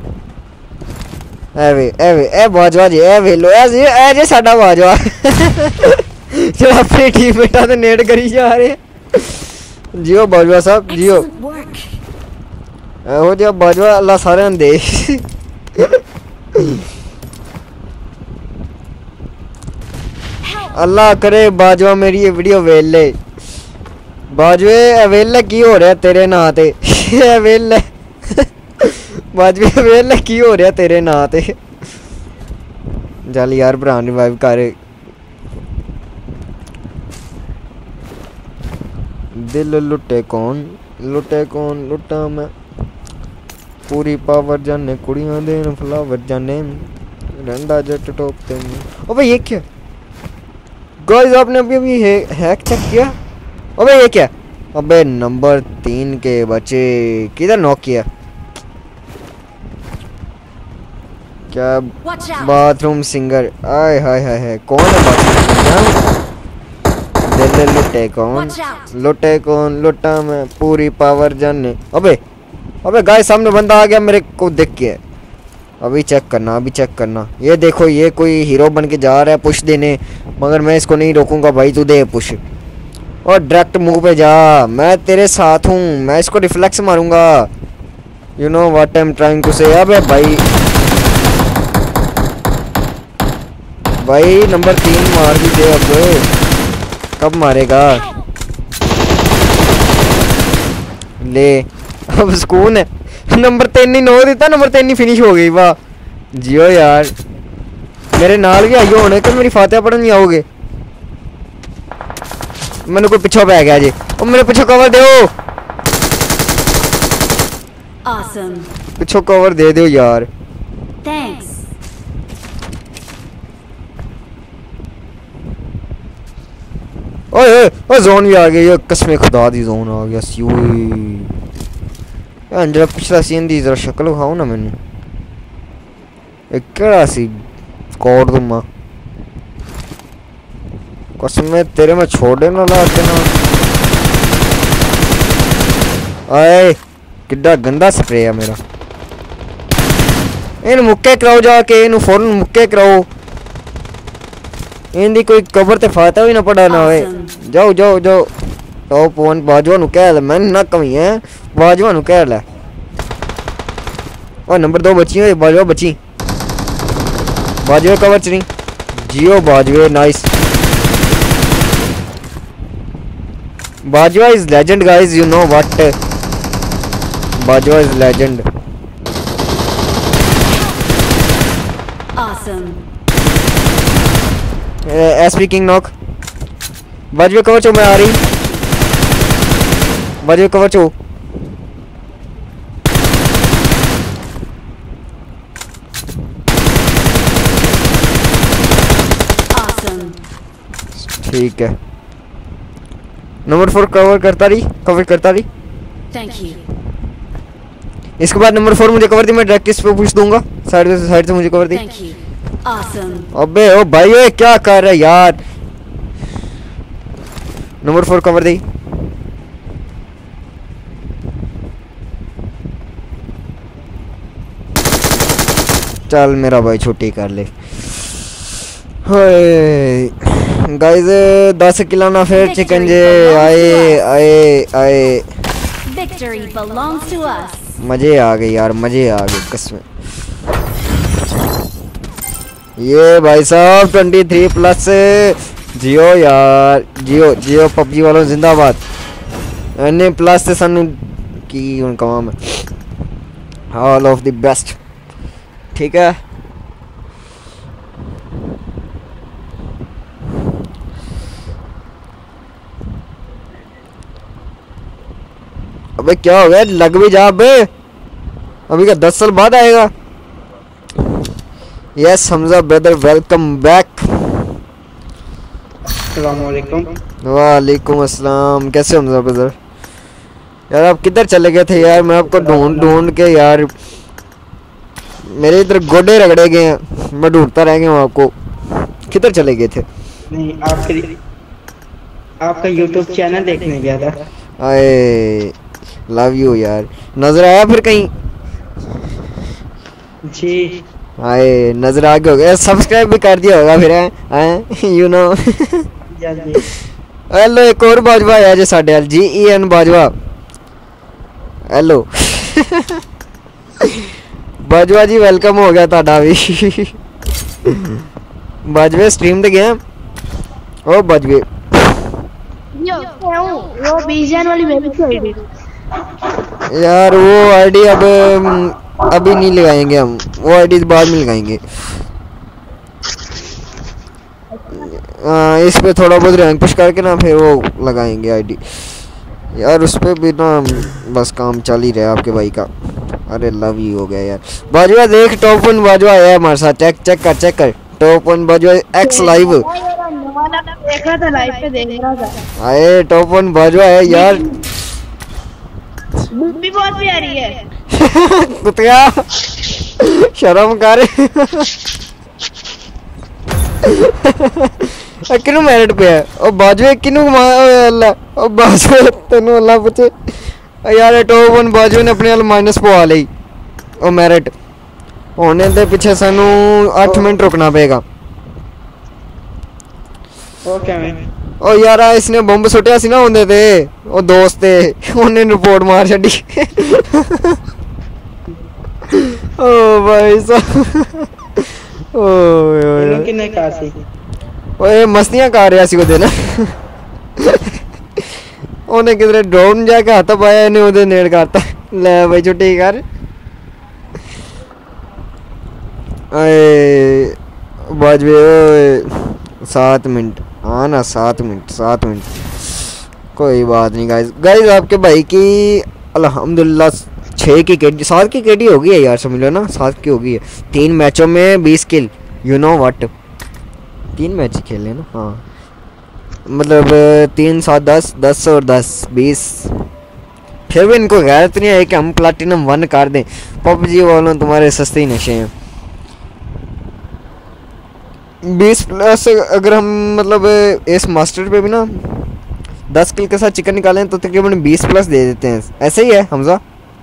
ए वे ए वे ए बाजवा जी ए वेलो ए जी ए जे साडा बाजवा जो अपनी टीम बेटा ते नेड़ करी जा रहे जियो बाजवा साहब जियो Excellent work. एहो जिहा बाजवा अल्लाह सारे दे अल्लाह करे बाजवा मेरी ये वीडियो वेले बाजवे वेले की हो रहा तेरे ना ते वेले बाजवे वेले की हो रहा तेरे ना ते चल यार भरा रिवाइव कर दिल लुटे कौन लुटे कौन लुटा मैं पूरी पावर जाने कुड़ियां देन फ्लावर जाने रंडा जट टॉप ते ओ भाई ये क्या गाइस आपने अभी अभी हैक चेक किया अबे ये क्या अबे नंबर तीन के बच्चे किधर नॉक किया क्या Watch out. बाथरूम सिंगर आय हाय हाय हाय कौन है बाथरूम दिल लुटे कौन Watch out. लुटे कौन लुटा मैं पूरी पावर जाने अबे अबे गाइस सामने बंदा आ गया मेरे को देख के अभी चेक करना अभी चेक करना ये देखो ये कोई हीरो बन के जा रहा है पुश देने मगर मैं इसको नहीं रोकूंगा भाई तू दे पुश और डायरेक्ट मुंह पे जा मैं तेरे साथ हूँ मैं इसको रिफ्लेक्स मारूंगा you know what I am trying to say अबे भाई भाई नंबर तीन मार भी दे अब कब मारेगा ले अब सुकून है नंबर तीन ही नो दिता नंबर तीन ही फिनिश हो गई वाह जियो यार मेरे नाल भी आइयो होने कि मेरी फातिहा पढ़न नहीं आओगे मैंने कोई पीछे पै गया जी ओ मेरे पीछे कवर दो Awesome. पीछे कवर दे दो यार Thanks. ओए ओए ओ जोन भी आ गई कसम खुदा दी जोन आ गया सी ओए यार जरा पिछला सीन दी जरा शक्ल खाओ ना मैंने एक केड़ा सी कोड दूंगा कसम में तेरे में छोड़े ना ला देना आए किड्डा गंदा स्प्रे है मेरा इन मुक्के कराओ जाके इन फौरन मुक्के कराओ इनकी कोई कबर ते फाता भी ना पड़ा ना होए जाओ जाओ जाओ टॉप वन बाजवा नु कह ले मैं ना कमी है बाजवा नु कह ले और नंबर दो बची है बाजवा बची बाजवे कवर च नहीं जियो बाजवे nice Bajwa is legend guys you know what Bajwa is legend Awesome. SP king knock बाजवे कवर चो मैं आ रही बाजवे कवर चो Awesome. ठीक है नंबर फोर कवर करता रही कवर करता रही Thank you. इसके बाद नंबर फोर मुझे कवर दी मैं डायरेक्ट इस पे पूछ दूंगा साइड से साइड से मुझे कवर दी Thank you. Awesome. अबे ओ भाई ओए क्या कर रहा है यार नंबर फोर कवर दी चल मेरा भाई छुट्टी कर ले गाइस दस किलो ना फिर चिकन जे आए आए आए Victory belongs to us. मजे आ गए यार, मजे आ गए कसम। ये भाई साहब तेईस प्लस जियो यार, जियो जियो पबजी वालों जिंदाबाद। एने प्लस से सानू की हुन कहां मैं, ऑल ऑफ द बेस्ट। ठीक है अबे क्या हो गया, लग भी जा अबे, अभी क्या दस साल बाद आएगा। Yes Hamza brother welcome back. अस्सलाम वालेकुम। वालेकुम अस्सलाम। कैसे हो हमजा ब्रदर? यार आप किधर चले गए थे यार, मैं आपको ढूंढ ढूंढ के यार मेरे इधर गोडे रगड़े गए हैं, मैं ढूंढता रह गया हूँ आपको। किधर चले गए थे? नहीं आपके आपका यूट्यूब चैनल देखने गया था। आए लव यू यार। नजर आया फिर कहीं? जी आए नजर आ गया होगा, सब्सक्राइब भी कर दिया होगा फिर हैं यू नो। हेलो एक और बाजवा आया जे साडे वाल, G E N Bajwa. Hello Bajwa ji welcome हो गया ਤੁਹਾਡਾ भी। बाजवे स्ट्रीम ते गए ओ बाजवे यो क्या हूँ वो बीजन वाली मेरी आईडी यार, वो आईडी अब अभी नहीं लगाएंगे हम, वो आईडी बाद में लगाएंगे। आ, इस पे थोड़ा बहुत रैंक पुश करके ना फिर वो लगाएंगे आईडी यार, उस पे भी ना बस काम चल ही रहा है आपके भाई का। अरे लव यू हो गया यार। बाजवा देख टॉप वन बाजवा आया हमारे साथ, चेक चेक कर चेक कर top one Bajwa x live. देख रहा था, लाइव पे देख रहा था। आए टॉप वन बाजवा है यार, भी बहुत प्यारी है। कुतिया शर्म कर। किनू मैरिट पे है ओ बाजवे, किनू अल्लाह ओ बाजवे तेनू अल्लाह पूछे यार। टॉप वन बाजवे ने अपने माइनस पवा ली ओ मैरिट होने दे पीछे सानू आठ मिनट रुकना पेगा। Okay ma'am. ओ यार इसने बंब सुटिया सी ना होंदे ते ओ दोस्त ते उन्हें रिपोर्ट मार छड़ी। ओ भाई साहब ओ किन्ने कहा सी ओए मस्तियां कर रहा सी ओदे ना। ओने किधरे ड्रोन जाके हाथ पाया, इन्हें ओदे नेड़ करता। ले भाई छुट्टी कर। अरे बाजवे ओए सात मिनट हाँ ना, सात मिनट सात मिनट कोई बात नहीं गाइस। गाइस आपके भाई की अल्हम्दुलिल्लाह छः की केडी, सात की केडी हो गई है यार, समझ लो ना सात की हो गई है। तीन मैचों में बीस किल, यू नो व्हाट, तीन मैच ही खेले ना। हाँ मतलब तीन सात दस, दस और दस बीस। फिर भी इनको गैरत नहीं है कि हम प्लैटिनम वन कर दें। पबजी वालों तुम्हारे सस्ते ही नशे हैं। बीस प्लस अगर हम मतलब इस मास्टर पे भी ना दस किल के साथ चिकन निकालें तो तकरीबन बीस प्लस दे देते हैं। ऐसे ही है हमजा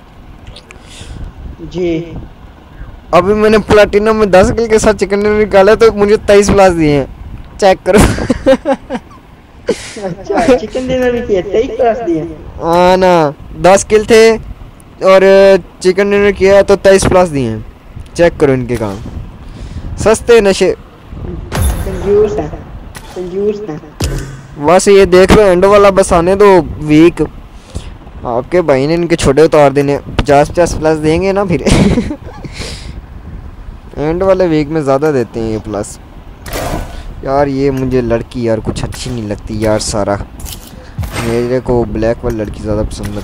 जी। अभी मैंने प्लैटिनम में दस किल के साथ चिकन निकाला तो मुझे तेईस प्लस दिए हैं, चेक करो। अच्छा चिकन डिनर भी किया, तेईस प्लस दिए। हाँ ना, दस किल थे और चिकन डिनर किया तो तेईस प्लस दिए हैं। चेक करो इनके काम, सस्ते नशे। कंजूस है, कंजूस है। बस ये देख लो एंड वाला बस आने दो वीक, आपके भाई ने इनके छोटे उतार देने। पचास पचास प्लस देंगे ना फिर। एंड वाले वीक में ज़्यादा देते हैं ये प्लस। यार ये मुझे लड़की यार कुछ अच्छी नहीं लगती यार, सारा मेरे को ब्लैक वाली लड़की ज़्यादा पसंद है।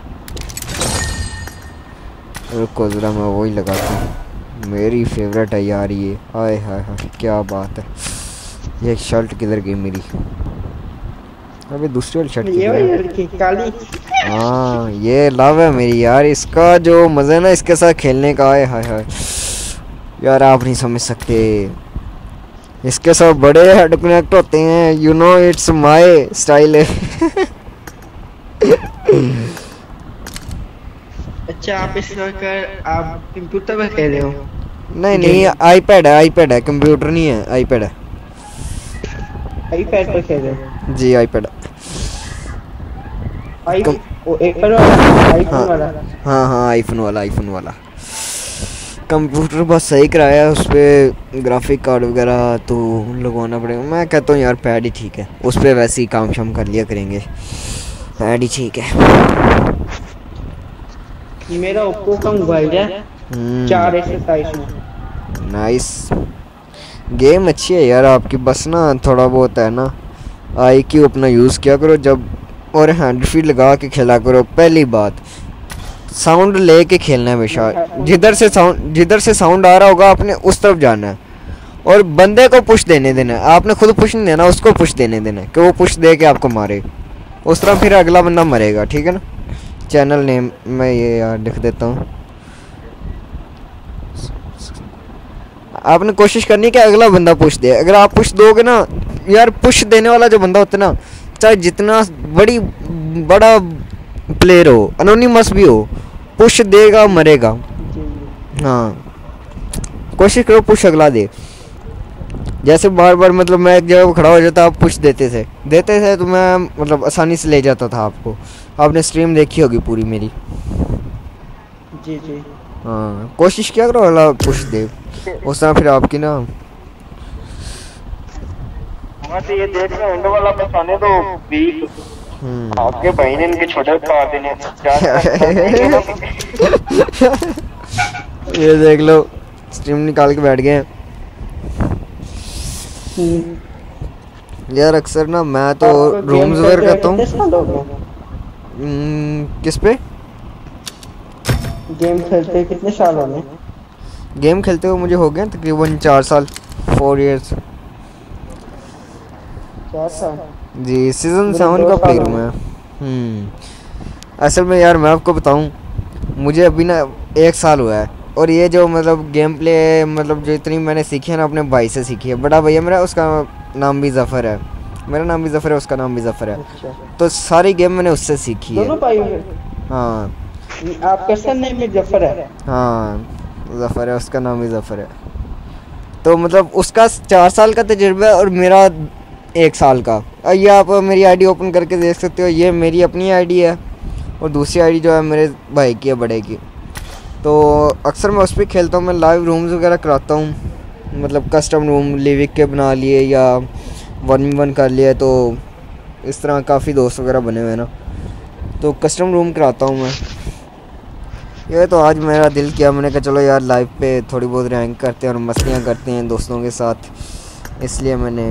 रुको ज़रा मैं वही लगाता हूँ, मेरी फेवरेट है यार ये। हाय हाय हाय क्या बात है। ये शर्ट किधर गई मेरी? अबे दूसरी वाली शर्ट ये वाली लड़की काली। हाँ ये लव है मेरी यार, इसका जो मज़ा है ना इसके साथ खेलने का। हाय हाय हाय यार आप नहीं समझ सकते, इसके साथ बड़े हेड कनेक्ट होते हैं, you know it's my style. अच्छा आप इस वक्त आप कंप्यूटर पे खेल रहे हो? नहीं नहीं आईपैड है, आईपैड है, कंप्यूटर नहीं है, आईपैड है। आईपैड पर खेल रहे हो? जी आईपैड। आई कम- ओ एप्पल वाला, आईफोन हाँ वाला। हाँ हाँ आईफोन वाला आईफोन वाला। कंप्यूटर बस सही कराया है, उस पर ग्राफिक कार्ड वगैरह तो लगवाना पड़ेगा। मैं कहता हूँ यार पैड ही ठीक है, उस पर वैसे ही काम शाम कर लिया करेंगे, पैड ही ठीक है। मेरा ओप्पो का मोबाइल है, हम्म, चार एक सौ सताइस में। नाइस। गेम अच्छी है यार आपकी, बस ना थोड़ा बहुत है ना आई क्यू अपना यूज़ किया करो जब, और हैंड फ्री लगा के खेला करो। पहली बात साउंड लेके खेलना है हमेशा, जिधर से साउंड जिधर से साउंड आ रहा होगा आपने उस तरफ जाना है, और बंदे को पुश देने देना है। आपने खुद पुश नहीं देना, उसको पुश देने देना है कि वो पुश दे के आपको मारे, उस तरह फिर अगला बंदा मरेगा, ठीक है ना। चैनल नेम मैं ये यार लिख देता हूँ। आपने कोशिश करनी कि अगला बंदा पुश दे। अगर आप पुश दोगे ना यार, पुश देने वाला जो बंदा होता है ना, चाहे जितना बड़ी बड़ा प्लेयर हो, अनोनिमस भी हो, पुश देगा मरेगा। हाँ कोशिश करो पुश अगला दे। जैसे बार बार मतलब मैं एक जगह खड़ा हो जाता, आप पुश देते थे देते थे तो मैं मतलब आसानी से ले जाता था आपको। आपने स्ट्रीम देखी होगी पूरी मेरी। जी जी हाँ कोशिश किया करो अगला पुश दे, उस तरह फिर आपकी ना। तो ये देख रहे हैं वाला बताने तो बीक हम्म आपके भाई ने इनके छोटे काट देने ये देख लो स्ट्रीम निकाल के बैठ गए हैं यार। अक्सर ना मैं तो रूम्स वेयर करता हूँ। हम्म, किस पे गेम खेलते कितने साल हो गए? गेम खेलते हुए मुझे हो गए तकरीबन चार साल, फोर इयर्स। चार साल जी सीजन मेरे सेवन दो का साल प्लेयर हो हूँ मैं। हम्म असल में यार मैं आपको बताऊँ, मुझे अभी ना एक साल हुआ है, और ये जो मतलब गेम प्ले मतलब जो इतनी मैंने सीखी है ना अपने भाई से सीखी है। बड़ा भैया मेरा, उसका नाम भी जफ़र है, मेरा नाम भी जफ़र है, उसका नाम भी जफ़र है। अच्छा तो सारी गेम मैंने उससे सीखी है। दोनों भाई हो? हाँ आपका सरनेम में जफर है? हाँ जफ़र है, उसका नाम भी जफ़र है। तो मतलब उसका चार साल का तजुर्बा है और मेरा एक साल का। और ये आप मेरी आईडी ओपन करके देख सकते हो, ये मेरी अपनी आईडी है और दूसरी आईडी जो है मेरे भाई की है, बड़े की। तो अक्सर मैं उस पर खेलता हूँ। मैं लाइव रूम्स वगैरह कराता हूँ, मतलब कस्टम रूम लिविक के बना लिए या वन वन कर लिया, तो इस तरह काफ़ी दोस्त वगैरह बने हुए हैं ना, तो कस्टम रूम कराता हूँ मैं। ये तो आज मेरा दिल किया, मैंने कहा चलो यार लाइव पे थोड़ी बहुत रैंक करते हैं और मस्तियाँ करते हैं दोस्तों के साथ, इसलिए मैंने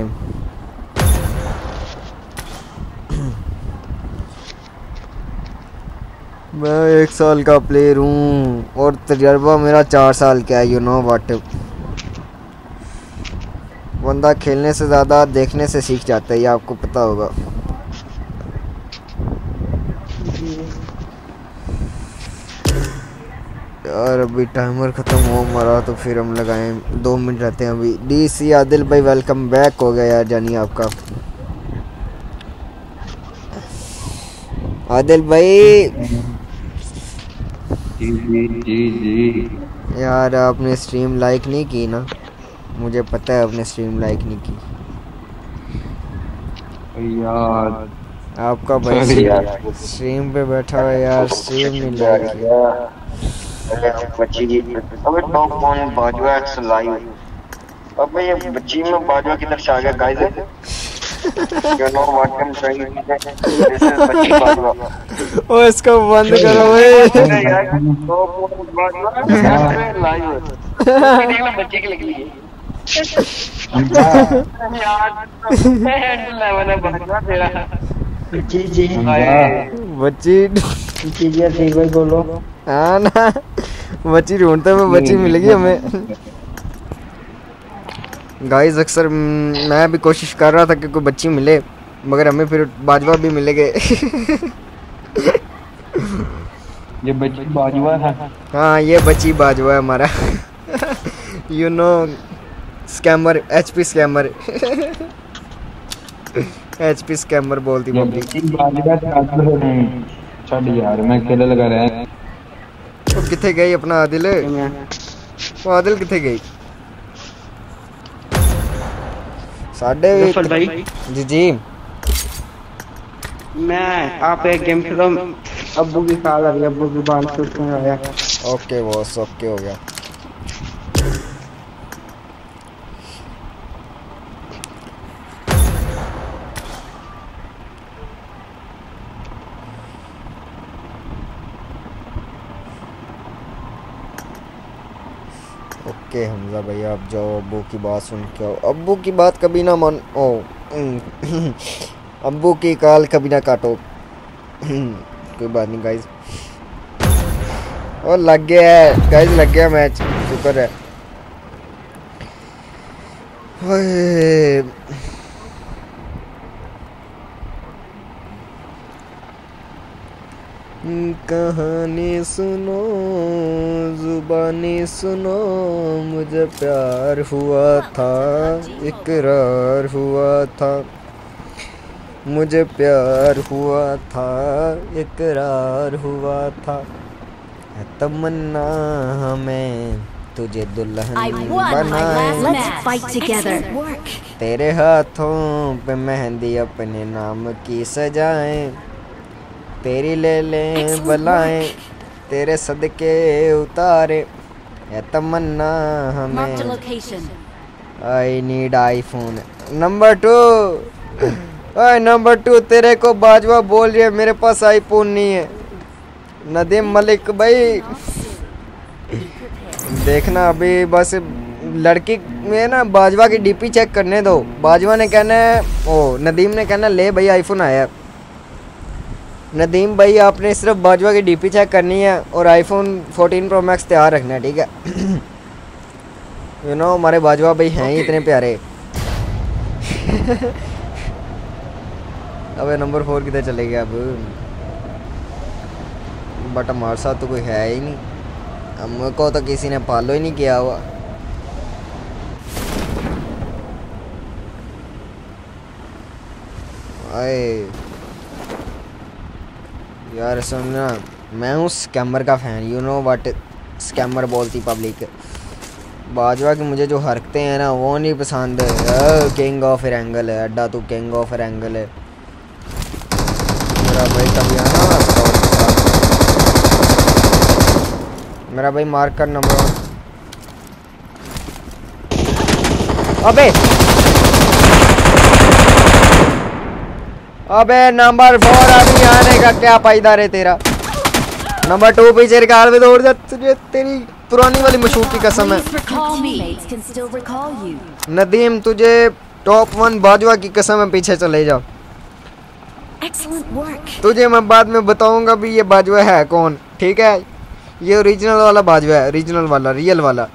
मैं एक साल का प्लेयर हूँ और तजर्बा मेरा चार साल का है। यू नो व्हाट, बंदा खेलने से ज़्यादा देखने से सीख जाता है, ये आपको पता होगा। यार अभी टाइमर ख़त्म हो हमारा, तो फिर हम लगाएं, दो मिनट रहते हैं अभी। डी सी आदिल भाई वेलकम बैक हो गया यार, जानिए आपका। आदिल भाई जी जी जी जी यार आपने स्ट्रीम लाइक नहीं की ना, मुझे पता है आपने स्ट्रीम लाइक नहीं की यार। आपका भाई स्ट्रीम पे बैठा हुआ यार, स्ट्रीम नहीं लाइक किया। बच्ची की अबे टॉप कौन बाजवा एक्स लाइव। अबे ये बच्ची में बाजवा किधर से आ गया guys? You know what I am trying to say, this is बच्ची बाजवा। ओ इसको बंद करो भाई यार टॉप कौन बाजवा लाइव देखना बच्ची की निकली है यार। हेड लेवल है बाजवा तेरा। जी जी बच्ची जी जी ठीक भाई बोलो। हाँ ना बच्ची ढूंढते हुए बच्ची मिल गई हमें। गाइस अक्सर मैं भी कोशिश कर रहा था कि कोई बच्ची मिले, मगर हमें फिर बाजवा भी मिले गए। ये बच्ची बाजवा है। हाँ ये बच्ची बाजवा है हमारा। You know scammer, HP scammer. HP scammer बोलती ये पब्लिक। बच्ची बाजवा काटलो नहीं छड़ यार, मैं अकेले लगा रहा है। तो किथे गई अपना आदिल? वो आदिल किथे गई? साढ़े गफर भाई जी जी मैं आप एक गेम खेलो, अब्बू की कॉल आ रही है, अब्बू की बात सुन आया। ओके बॉस, ओके हो गया। ओके हमजा भाई आप जाओ, अब्बू की बात सुन के आओ। अब्बू की बात कभी ना मान ओ अब्बू की कॉल कभी ना काटो। कोई बात नहीं गाइस। और लग गया है गाइस, लग गया मैच, शुक्र है। कहानी सुनो जुबानी सुनो, मुझे प्यार हुआ था इकरार हुआ था, मुझे प्यार हुआ था इकरार हुआ था, तमन्ना हमें तुझे दुल्हन बनाए, तेरे हाथों पे मेहंदी अपने नाम की सजाएं, तेरी ले लें बलाएं, तेरे सदके उतारे, है तमन्ना हमें। I need iPhone number two. ओए नंबर टू, तेरे को बाजवा बोल रही है मेरे पास आईफोन नहीं है। नदीम मलिक भाई देखना, अभी बस लड़की में ना बाजवा की डीपी चेक करने दो। बाजवा ने कहना है, ओ नदीम ने कहना ले भाई आईफोन आया। नदीम भाई आपने सिर्फ बाजवा की डीपी चेक करनी है और आईफोन फोर्टीन प्रो मैक्स तैयार रखना है, ठीक है। यू नो हमारे बाजवा भाई हैं ही इतने प्यारे। अबे नंबर फोर किधर चले गया अब? बट हमारे साथ तो कोई है ही नहीं, हमको तो किसी ने फॉलो ही नहीं किया हुआ। आए यार सुनना, मैं हूँ स्कैमर का fan, you know what scammer बोलती पब्लिक। बाजवा की मुझे जो हरकतें हैं ना वो नहीं पसंद। किंग ऑफ एंगल है अड्डा, तू किंग ऑफ एंगल है मेरा भाई। कभी आना मेरा भाई, मार्क कर नंबर वन। अबे अबे नंबर फोर अभी आने का क्या फायदा रे तेरा। नंबर टू पीछे निकाल में दौड़ जा, तुझे तेरी पुरानी वाली मशहूर की कसम है। नदीम तुझे टॉप वन बाजवा की कसम है, पीछे चले जाओ। तुझे मैं बाद में बताऊंगा भी ये बाजवा है कौन, ठीक है। ये ओरिजिनल वाला बाजवा है, ओरिजिनल वाला, रियल वाला।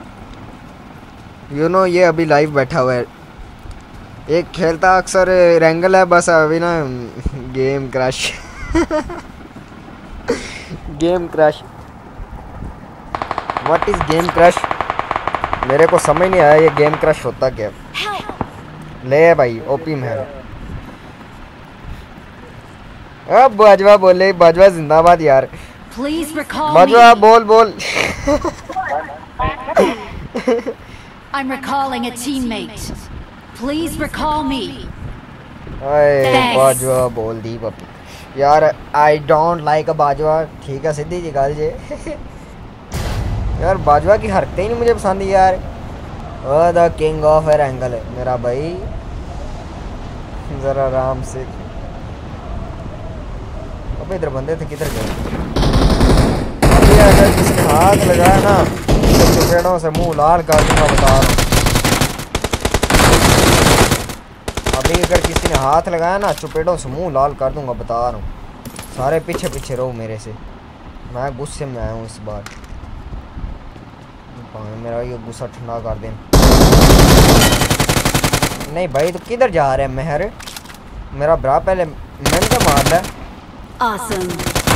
यू नो ये अभी लाइव बैठा हुआ है। एक खेलता अक्सर रेंगल है, बस अभी ना game crush. Game crush, what is game crush? मेरे को समझ नहीं आया ये गेम क्रश होता क्या। ले भाई ओपी में अब बाजवा बोले, बाजवा जिंदाबाद यार। बाजवा बोल बोल। I'm recalling a teammate. Please recall me. अरे बाजवा बोल दी पपी यार। I don't like a Bajwa, ठीक है सीधी जी गल जे। यार बाजवा की हरकतें ही नहीं मुझे पसंद यार। Oh the king of angle है मेरा भाई, जरा आराम से। अबे इधर बंदे थे, किधर गए? अभी अगर किसी ने हाथ लगाया ना तो चुपेड़ों से मुंह लाल कर दूंगा, बता रहा हूँ। अभी अगर किसी ने हाथ लगाया ना चुपेड़ों से मुंह लाल कर दूंगा, बता रहा हूँ। सारे पीछे पीछे रहो मेरे से, मैं गुस्से में आया हूँ इस बार। मेरा ये गुस्सा ठंडा कर दे। नहीं भाई तो किधर जा रहे हैं मेहर? मेरा ब्रा पहले मैंने क्या मार लिया। Awesome.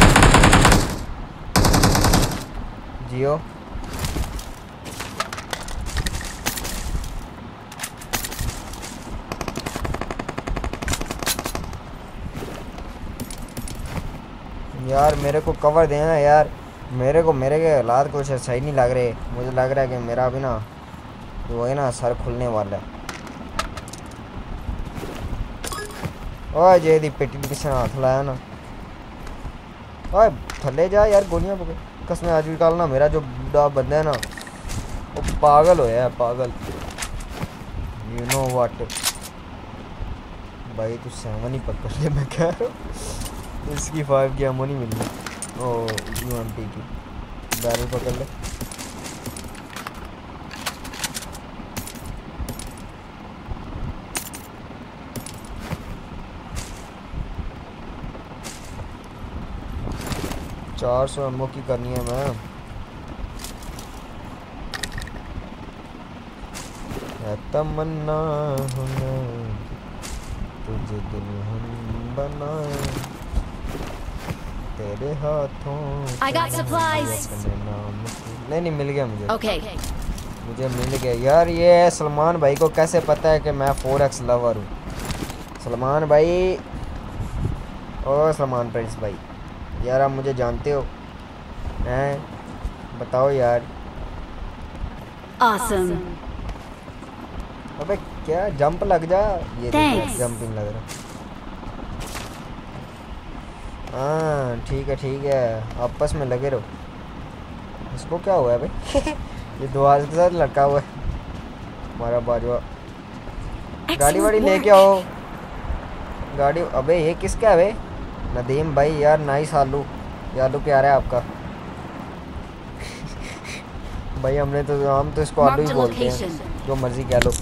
जियो यार मेरे को कवर देना यार। मेरे को मेरे के हालात कुछ सही नहीं लग रहे। मुझे लग रहा है कि मेरा भी ना वो है ना सर खुलने वाला है। ओए जे दी पेटी दी किसने हाथ लाया ना। ओए थले जा यार, गोलियां पकड़ कसम। आज भी कल ना मेरा जो बूढ़ा बंदा है ना वो पागल होया है, पागल। यू नो व्हाट भाई, तू सेवन ही पकड़ ले, मैं कह रहा हूँ। इसकी फाइव की अमो नहीं मिली। ओ यू एम पी की बैरल पकड़ ले। चार सौ एमओ की करनी है मैं। तमन्ना तुझे दुल्हन बनाए तेरे हाथों। I got supplies. नहीं नहीं मिल गया मुझे। Okay. मुझे मिल गया यार। ये सलमान भाई को कैसे पता है कि मैं फोर एक्स लवर हूँ? सलमान भाई, ओ सलमान प्रिंस भाई, यार आप मुझे जानते हो हैं? बताओ यार। Awesome. अबे क्या जंप लग जा। ये Thanks. जंपिंग लग रहा। हाँ ठीक है ठीक है, आपस में लगे रहो। इसको क्या हुआ है भाई? ये दो हाथ के साथ लटका हुआ है हमारा बाजवा। गाड़ी वाड़ी लेके आओ गाड़ी। अबे ये किसका है भाई? नदीम भाई यार नाइस। आलू ये आलू प्यारा है आपका। भाई हमने तो हम तो इसको आलू ही बोलते हैं, जो मर्जी कह लो।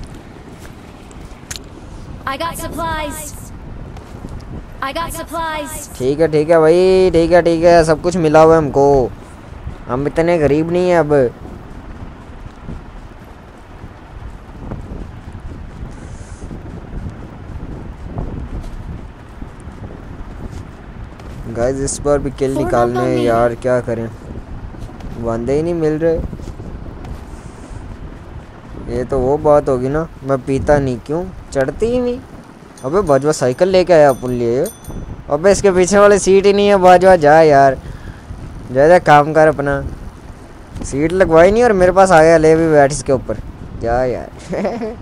I got supplies. I got supplies. ठीक है ठीक है भाई, ठीक है ठीक है, सब कुछ मिला हुआ है हमको। हम इतने गरीब नहीं है अब। गाइस इस बार भी किल निकालने हैं यार, क्या करें, बंदे ही नहीं मिल रहे। ये तो वो बात होगी ना, मैं पीता नहीं क्यों, चढ़ती ही नहीं। अबे बाजवा साइकिल लेके आया अपन लिए। अबे इसके पीछे वाले सीट ही नहीं है। बाजवा जा यार, जा जा काम कर अपना। सीट लगवाई नहीं और मेरे पास आ गया, ले भी बैठ इसके ऊपर, जा यार।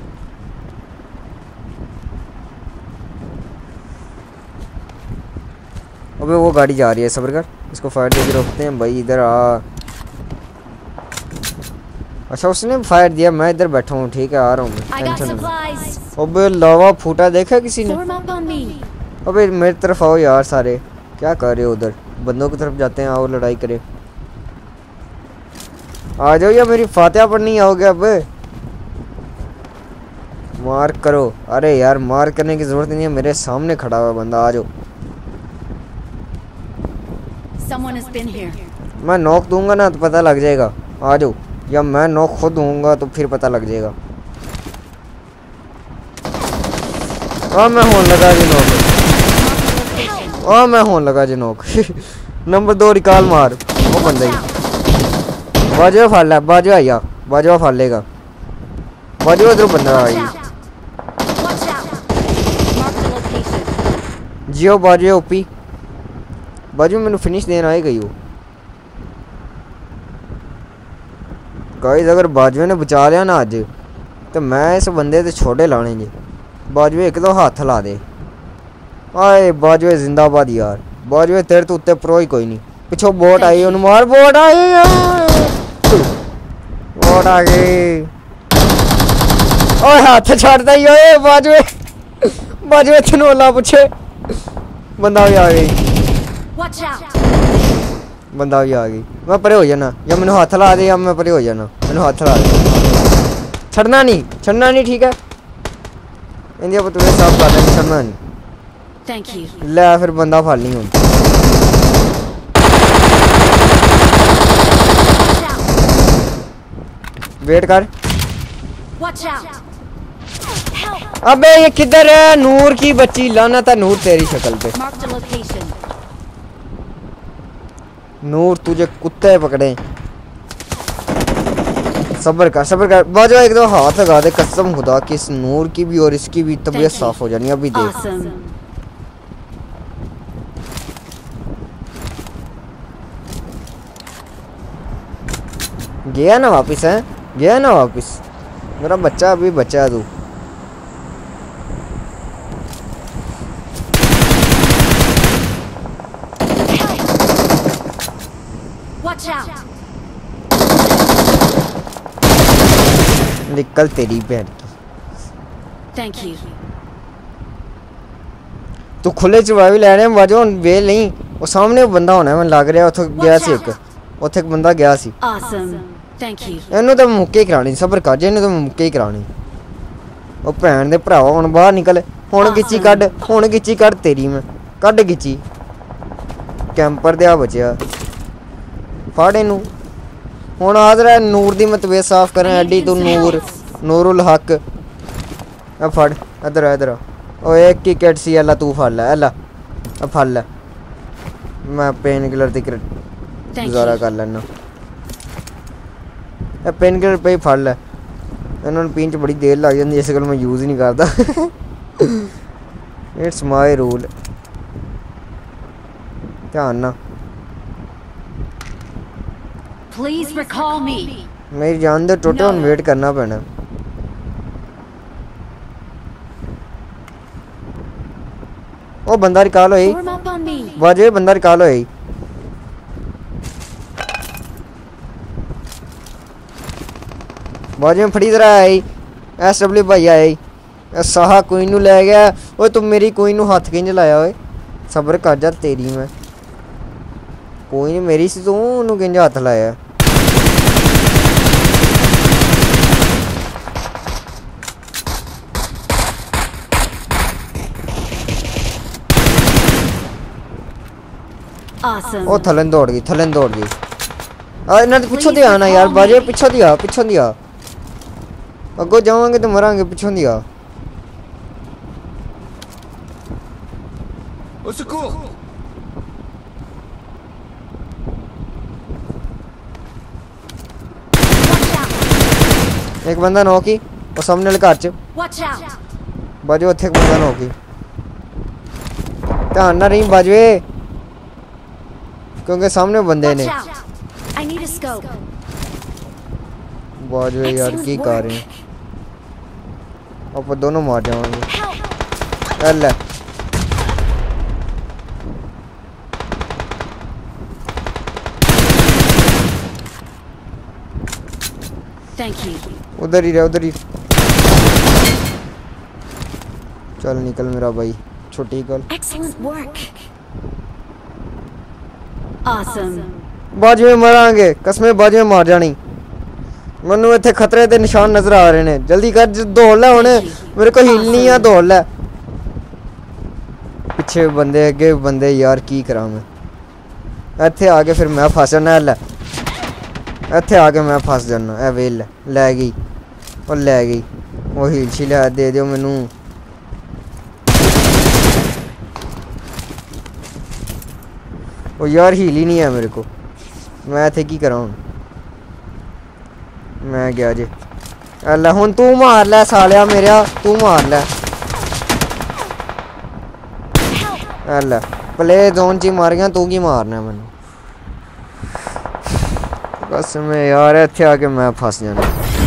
अबे वो गाड़ी जा रही है, सब्र कर, इसको फायर देके रोकते हैं भाई। इधर आ। अच्छा उसने फायर दिया, मैं इधर बैठा हूँ, ठीक है आ रहा हूँ मैं, टेंशन नहीं। अबे लावा फूटा देखा किसी ने? अबे मेरी तरफ आओ यार सारे, क्या कर रहे हो उधर? बंदों की तरफ जाते हैं, आओ लड़ाई करें। आ जाओ या मेरी फातिहा पढ़नी आओगे? अब मार करो। अरे यार मार करने की जरूरत नहीं है, मेरे सामने खड़ा हुआ बंदा, आ जाओ। Someone has been here. मैं नॉक दूंगा ना तो पता लग जाएगा, आ जाओ। या मैं नॉक खुद दूंगा तो फिर पता लग जाएगा। आ मैं होने लगा जी नॉक, आ मैं होने लगा जी नॉक। नंबर दो रिकॉल मार वो बंदे ही। बाजवा फाड़ ले, बाजवा आया, बाजवा फाड़ लेगा। बाजवा उधर बंदा आई। जियो बाजवा ओपी, बाजू मैंने फिनिश देना आई गई हो। गाइस अगर बाजवे ने बचा लिया ना आज, तो मैं इस बंदे से छोटे लाने जी। बाजवे एक दो हाथ ला दे। आए बाजवे जिंदाबाद यार, बाजवे तेरे तो उत्ते प्रो ही कोई नहीं। पिछो बोट आई, उन मार, बोट आई, बोट आ गई। ओए हाथ छाड़ता ही ओए बाजवे, बाजवे थनोला पूछे। बंदा भी आ गई, बंदा भी आ गई। मैं परे हो जाना, या मैंने हाथ ला दे या मैं परे हो जाना। मैंने हाथ ला दे, छड़ना नहीं, छड़ना नहीं, ठीक है इंडिया पर तुम्हें साफ कर देना, छड़ना नहीं। Thank you. ले फिर बंदा फाड़ ली हूँ। वेट कर। Watch out. Help. अबे ये किधर है? नूर की बच्ची, लाना था नूर तेरी शक्ल पे। Mark the location. नूर तुझे कुत्ते पकड़े। सब्र कर सब्र कर, बाजवा एक दो हाथ लगा दे, कसम खुदा कि इस नूर की भी और इसकी भी तबीयत साफ हो जानी। अभी देख Awesome. गया ना वापिस, है गया ना वापिस। मेरा बच्चा अभी बच्चा है तू। निकल तेरी भैन की। Thank you. तू खुले चवा भी लैने बाजो वे नहीं वो सामने बंदा होना मैं लग रहा उथे गया सी एक उथे एक बंदा गया सी। Awesome. Thank you. ਇਹਨੂੰ ਤਾਂ ਮੁੱਕੇ ਕਰਾਣੀ ਸਬਰ ਕਰ ਜੇ ਇਹਨੂੰ ਤਾਂ ਮੁੱਕੇ ਕਰਾਣੀ ਉਹ ਭੈਣ ਦੇ ਭਰਾਵਾ ਹੁਣ ਬਾਹਰ ਨਿਕਲ ਹੁਣ ਗਿੱਚੀ ਕੱਢ ਹੁਣ ਗਿੱਚੀ ਕੱਢ ਤੇਰੀ ਮੈਂ ਕੱਢ ਗਿੱਚੀ ਕੈਂਪਰ ਦੇ ਆ ਬਚਿਆ ਫੜ ਇਹਨੂੰ ਹੁਣ ਆਦਰਾ ਨੂਰ ਦੀ ਮਤਵੇ ਸਾਫ਼ ਕਰਾਂ ਐਡੀ ਤੂੰ ਨੂਰ ਨੂਰੁਲ ਹਕ ਆ ਫੜ ਇਧਰ ਇਧਰ ਓਏ ਇੱਕ ਹੀ ਕਿਟ ਸੀ ਅੱਲਾ ਤੂੰ ਫੜ ਲੈ ਅੱਲਾ ਆ ਫੜ ਲੈ ਮੈਂ ਪੇਨ ਕਿਲਰ ਦੀ ਗੁਜ਼ਾਰਾ ਕਰ ਲੈਣਾ ਇਹ ਪੇਨ ਕਿਲਰ ਪੇ ਫੜ ਲੈ ਇਹਨਾਂ ਨੂੰ ਪੀਣ ਚ ਬੜੀ ਦੇਰ ਲੱਗ ਜਾਂਦੀ ਇਸ ਗੱਲ ਮੈਂ ਯੂਜ਼ ਹੀ ਨਹੀਂ ਕਰਦਾ ਇਟਸ ਮਾਈ ਰੂਲ ਧਿਆਨ ਨਾਲ Please recall me. मेरी जान दे टोटे ਹੁਣ ਵੇਟ ਕਰਨਾ ਪੈਣਾ ਉਹ ਬੰਦਾ ਰਿਕਾਲ ਹੋਈ Form up on me. ਵਾਜੇ ਬੰਦਾ ਰਿਕਾਲ ਹੋਈ ਵਾਜੇ ਫੜੀ ਦਰਾ ਆਈ ਐਸ ਡਬਲਯੂ ਭਾਈ ਆਈ ਸਾਹਾ ਕੋਈ ਨੂੰ ਲੈ ਗਿਆ ਓਏ ਤੂੰ ਮੇਰੀ ਕੋਈ ਨੂੰ ਹੱਥ ਕਿੰਜ ਲਾਇਆ ਓਏ ਸਬਰ ਕਰ ਜਾ ਤੇਰੀ ਮੈਂ ਕੋਈ ਨਹੀਂ ਮੇਰੀ ਸੀ ਤੂੰ ਉਹਨੂੰ ਕਿੰਜ ਹੱਥ ਲਾਇਆ Awesome. ਉਹ ਥੱਲੇ ਦੌੜ ਗਈ ਥੱਲੇ ਦੌੜ ਗਈ ਆ ਇਹਨਾਂ ਦੇ ਪਿੱਛੋਂ ਦੀ ਆਣਾ ਯਾਰ ਬਾਜੇ ਪਿੱਛੋਂ ਦੀ ਆ ਪਿੱਛੋਂ ਦੀ ਆ ਅੱਗੋਂ ਜਾਵਾਂਗੇ ਤੇ ਮਰਾਂਗੇ ਪਿੱਛੋਂ ਦੀ ਆ Au secours! ਇੱਕ ਬੰਦਾ ਨੌਕ ਹੀ ਉਹ ਸਾਹਮਣੇ ਵਾਲੇ ਘਰ ਚ Watch out. ਬਾਜੇ ਉੱਥੇ ਇੱਕ ਬੰਦਾ ਨੌਕ ਹੀ ਧਿਆਨ ਨਾਲ ਰਹੀ ਬਾਜਵੇ ਕਿਉਂਕਿ ਸਾਹਮਣੇ ਬੰਦੇ ਨੇ Watch out. I need a scope. ਬਾਜਵੇ ਯਾਰ ਕੀ ਕਰ ਰਹੇ ਆਪਾਂ ਦੋਨੋਂ ਮਾਰ ਜਾਵਾਂਗੇ ਚੱਲ ਲੈ Thank you. उधर ही रहे उधर ही चल निकल मेरा भाई छोटी कल Excellent work. Awesome. बाजू में मरांगे कसमें बाजू में मार जानी मनु इतने खतरे के निशान नजर आ रहे हैं जल्दी कर दौड़ ले हुणे मेरे को हिलनी है दौड़ ले पीछे बंदे अगे बंदे यार की करा मैं इत्थे आके फिर मैं फस जाना है इत्थे आके मैं फस जाना ए वेल लै गई और लै गई वो हील शील दे दियो मैनू वो यार हील ही नहीं है मेरे को मैं इत्थे की करा हुण मैं गया जे अल्लाह हुण तू मार लै सालिया मेरा तू मार लै अल्लाह प्ले जोन च मार गया तू की मारना मैनू बस मैं यार इत्थे आके मैं फस जाना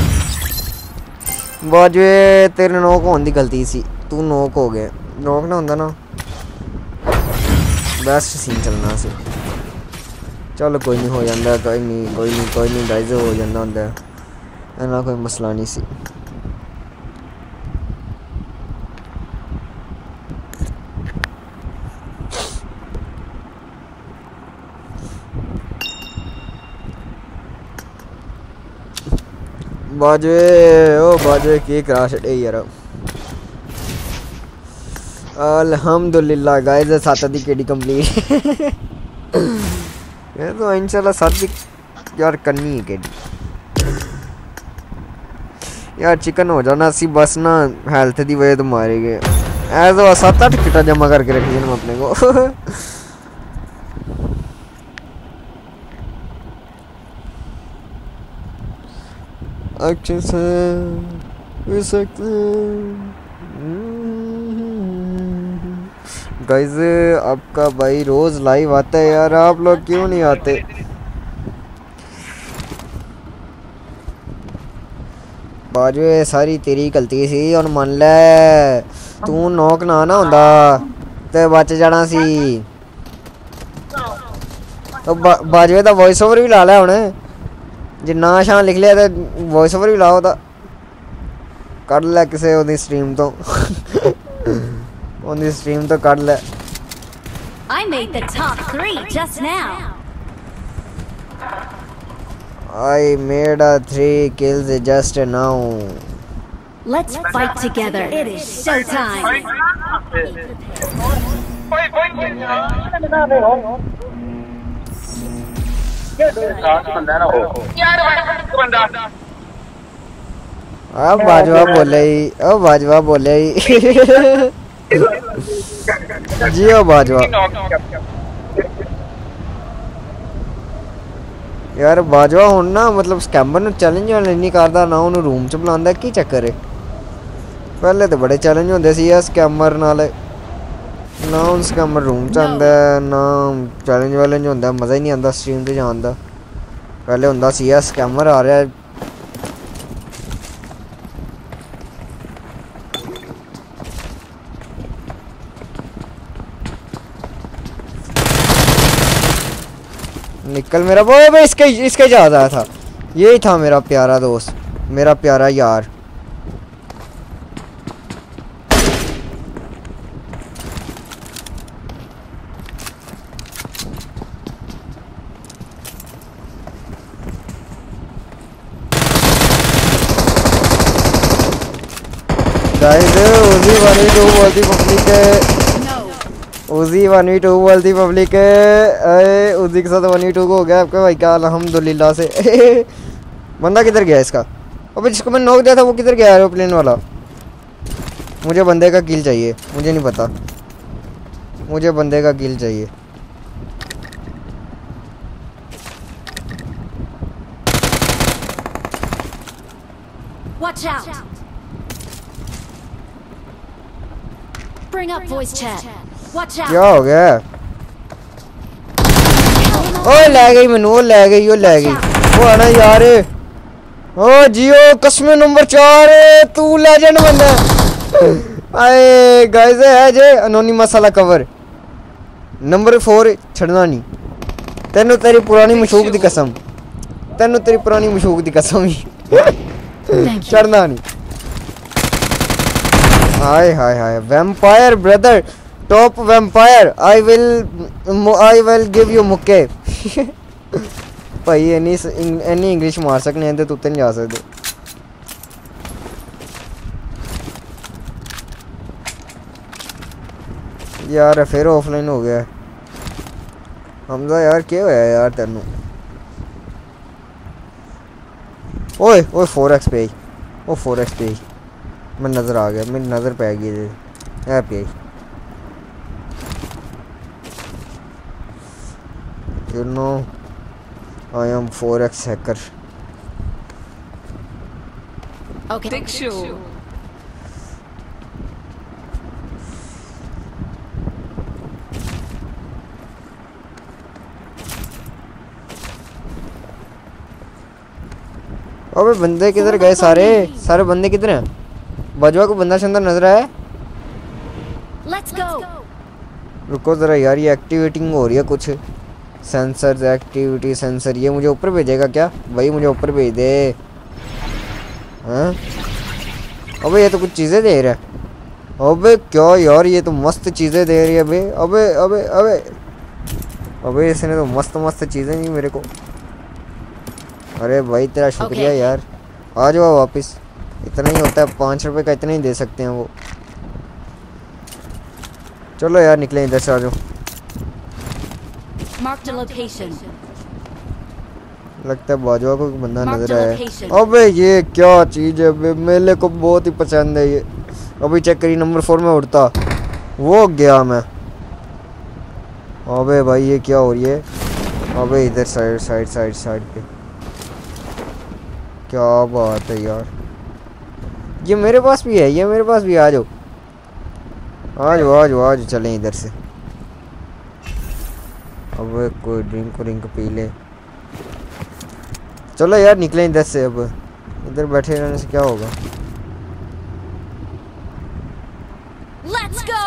बाजवे तेरे नोक होने की गलती सी तू नोक हो गया नोक ना होंदा ना बेस्ट सीन चलना सी चल कोई नहीं हो जाता कोई नहीं कोई नहीं कोई नहीं गाइस हो जाता होंदा इन्ना कोई मसला नहीं सी बाजवे ओ बाजवे की करा छड़े यार अल्हम्दुलिल्लाह गाइस सात दी केडी कंप्लीट ये तो इंशाल्लाह सात दी यार करनी है केडी यार चिकन हो जाना सी बस ना हेल्थ दी वजह तो मारे गए ऐसा तो सात आठ किटा जमा करके रखी हम अपने को अच्छे से गाइस आपका भाई रोज लाइव आता है यार आप लोग क्यों नहीं आते बाजू सारी तेरी गलती सी और मन ले तू नौक ना ना होंदा ते बच जाना सी तो बाजू दा वॉइस ओवर भी ला लिया हुणे जे ना शान लिख लिया तो वॉइस ओवर भी लाओ ता कर ले किसे ओदी स्ट्रीम तो ओदी स्ट्रीम तो कर ले। I made the top three just now. I made a three kills just now. Let's fight together. It is showtime. अब बाजवा बोले ही अब बाजवा बोले ही जियो बाजवा यार बाजवा हुन ना मतलब स्कैमर नु चैलेंज वाले नहीं करदा ना उन्हें रूम च बुलांदा की चक्कर है। पहले तो बड़े चैलेंज होंदे सी यार स्कैमर नाल ना उन स्कैमर रूम च आंदा ना चैलेंज वाले च होंदा मजा ही नहीं आंदा स्ट्रीम ते जान दा। पहले होंदा सी यार स्कैमर आ रहा है निकल मेरा वो भाई इसके इसके याद आया था यही था मेरा प्यारा दोस्त मेरा प्यारा यार। गाइस उजी वाली टू बोलती public Uzi one V two बोलती पब्लिक है उजी के साथ वन वी टू को हो गया आपका भाई का अल्हम्दुलिल्लाह से बंदा किधर गया इसका अबे जिसको मैं नॉक दिया था वो किधर गया एरोप्लेन वाला। मुझे बंदे का किल चाहिए मुझे नहीं पता मुझे बंदे का किल चाहिए। Watch out. Bring up voice chat. Watch out. क्या हो गया ओ ले गई मैनू ओ ले गई ओ ले गई वो आना यार ओ जियो कस्मे नंबर चार तू लेजेंड बंदा आए गाइस है जे एनोनिमस वाला कवर नंबर फोर छड़ना नहीं तेनू तेरी पुरानी मशूक दी कसम तेनू तेरी पुरानी मशूक दी कसम ही चढ़ना नहीं। हाय हाय हाय vampire brother top vampire I will I will give you मुक्के भाई एनी एनी इंग्लिश मार सकने हैं तो नहीं जा सकते। यार फिर ऑफलाइन हो गया हमजा यार क्या होया यार तेनू ओए ओए फोर एक्स पे ओ फोर एक्स पे मैं नज़र आ गया मेरी नज़र पै गई है पे you know I am four X hacker. Okay. Big show. अबे बंदे किधर गए सारे सारे बंदे किधर हैं बाजवा को बंदा शंदर नजर आया। Let's go. रुको जरा यार ये एक्टिवेटिंग हो रही है कुछ सेंसर एक्टिविटी सेंसर ये मुझे ऊपर भेजेगा क्या भाई मुझे ऊपर भेज दे हाँ अबे ये तो कुछ चीज़ें दे रहा है अबे क्या यार ये तो मस्त चीज़ें दे रही है अबे अबे अबे अबे अबे इसने तो मस्त मस्त चीज़ें दी मेरे को। अरे भाई तेरा शुक्रिया okay. यार आ जाओ वापस इतना ही होता है पाँच रुपए का इतना ही दे सकते हैं वो। चलो यार निकले इधर से आ जाओ। Mark the location. लगता है बाजवा को बंदा नजर आया। अबे ये क्या चीज है अबे मेरे को बहुत ही पसंद है ये। अभी चेक करी नंबर फोर में उड़ता वो गया मैं। अबे भाई ये क्या हो रही है अबे इधर साइड साइड साइड साइड पे क्या बात है यार ये मेरे पास भी है ये मेरे पास भी आ जाओ आ जाओ आ जाओ आ जाओ चलें इधर से। अब कोई ड्रिंक व्रिंक पी ले चलो यार निकलें इधर से। अब इधर बैठे रहने से क्या होगा। Let's go.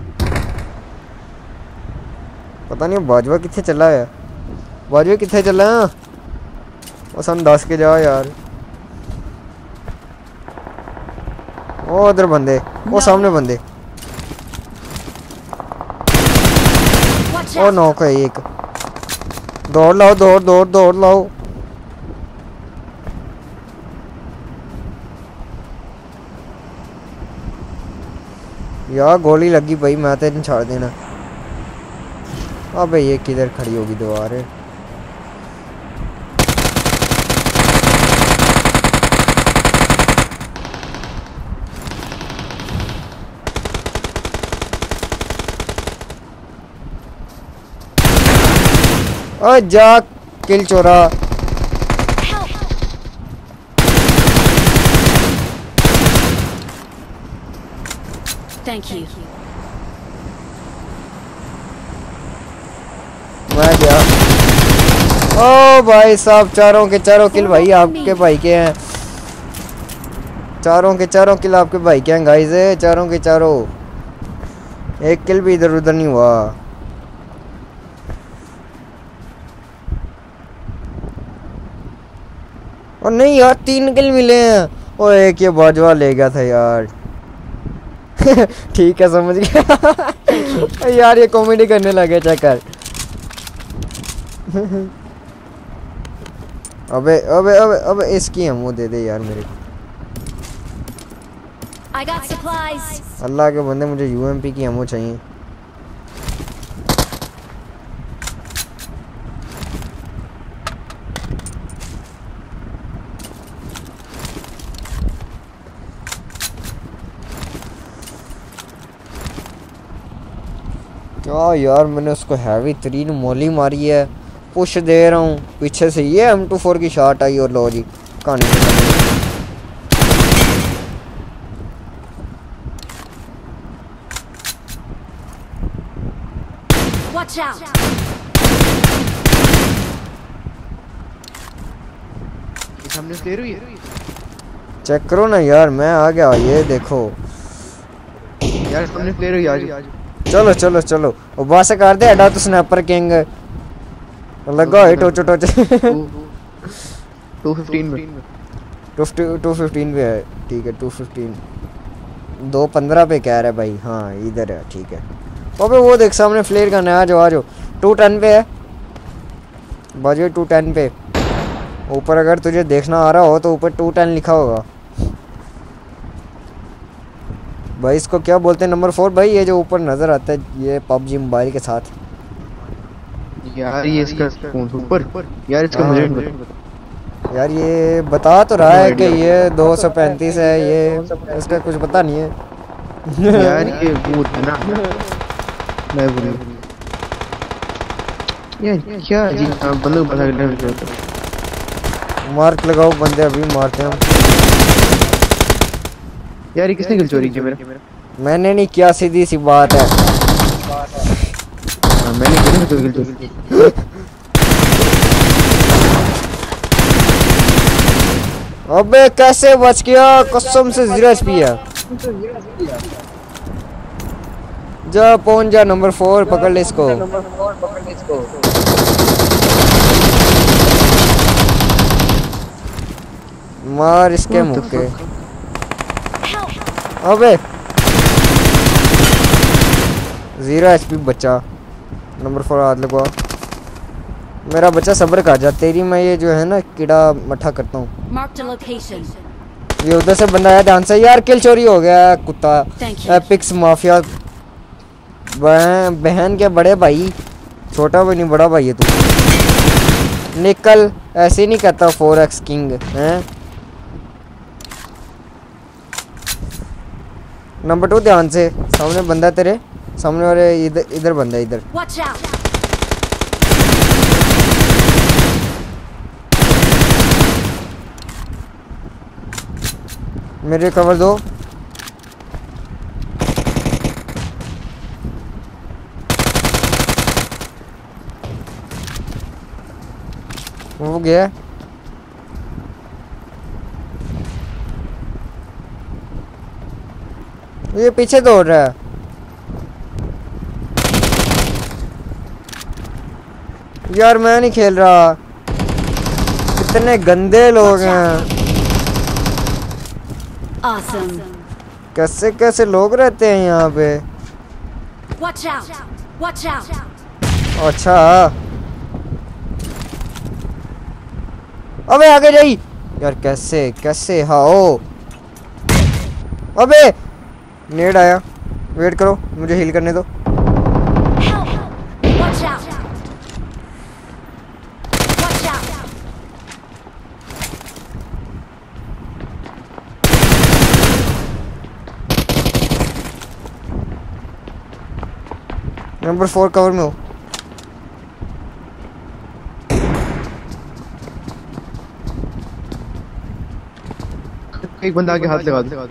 पता नहीं बाजवा कितने चला है बाजवा कितने चला है वो सन दस के जा यार ओ उधर बंदे, वो सामने बंदे। ओ नॉक है एक। दौड़ लाओ, दौड़ दौड़ दौड़ लाओ। यार गोली लगी भाई, मैं तो नहीं छाड़ देना। अबे ये किधर खड़ी होगी दोबारा? ओ जा किल चोरा। Thank you. मैं गया। ओ भाई साहब, चारों के चारों किल भाई आपके भाई के हैं। चारों के चारों किल आपके भाई के हैं गाइस, चारों के चारों। एक किल भी इधर उधर नहीं हुआ। और नहीं यार, तीन किल मिले हैं। और एक ये बाजवा ले गया था यार। ठीक है, समझ गया। यार ये कॉमेडी करने लगे, चेक कर। अबे अबे अबे अबे इसकी हम वो दे दे यार मेरे को। I got supplies. अल्लाह के बंदे, मुझे यूएमपी की हमो चाहिए। क्या यार, मैंने उसको हैवी तरीन मोली मारी है। पुश दे रहा हूँ पीछे से, ये एम टू फोर की शॉट आई और लो जी कहानी खत्म। Watch out. सामने फ्लेयर हुई है। चेक करो ना यार, मैं आ गया। ये देखो यार सामने फ्लेयर हुई। आज चलो चलो चलो, वो बस कर दे अड्डा तो स्नैपर किंग लगा है। टोचो टोचो टू फिफ्टीन में टू फिफ्टीन पे है। ठीक है, टू फिफ्टीन दो पंद्रह पे कह रहा है भाई। हाँ इधर है, ठीक है। अबे वो देख सामने फ्लेयर का नया जो आ जाओ। टू टेन पे है बाजू, टू टेन पे ऊपर। अगर तुझे देखना आ रहा हो तो ऊपर टू टेन लिखा होगा भाई। इसको क्या बोलते हैं नंबर फोर भाई, ये जो ऊपर नजर आता है ये पबजी मोबाइल के साथ। यार ये इसका कौन ऊपर यार, इसका मुझे नहीं पता यार। ये बता तो रहा है कि ये दो सौ पैंतीस है, ये इसका कुछ पता नहीं है। यार ये वो था ना, मैं बोल यार क्या जी बंदे को पता कर। मार्क लगाओ, बंदे अभी मारते हैं। यार ये किसने किल चोरी की मेरा? मैंने नहीं किया, सीधी सी बात है। हाँ, मैंने किल किल चोरी। अबे कैसे बच गया, कसम से जीरो एचपी है। जा पहुंच जा, नंबर फोर पकड़ ले इसको। मार इसके मुक्के। अबे जीरो एचपी बच्चा। नंबर फोर हाथ लगवा। मेरा बच्चा सब्र कर जा, तेरी मैं ये जो है ना कीड़ा मठा करता हूँ। Marked a location. ये उधर से बंदा आया ध्यान से। यार किल चोरी हो गया कुत्ता। Thank you. एपिक्स माफिया बहन, बहन के बड़े भाई, छोटा भी नहीं बड़ा भाई है तू। निकल, ऐसे ही नहीं कहता फोर एक्स किंग हैं। नंबर टू ध्यान से, सामने बंदा तेरे सामने, और इधर इधर बंदा इधर। Watch out. मेरे कवर दो। हो गया। ये पीछे दौड़ रहा है। यार मैं नहीं खेल रहा, कितने गंदे लोग हैं। Awesome. कैसे कैसे लोग रहते हैं यहाँ पे। Watch out! Watch out! अच्छा अबे आगे जाई यार, कैसे कैसे हाओ। अबे नेड आया, वेट करो मुझे हील करने दो। Help! Watch out! Watch out! Number four cover में हो। एक बंदा आके हाथ लगा दे।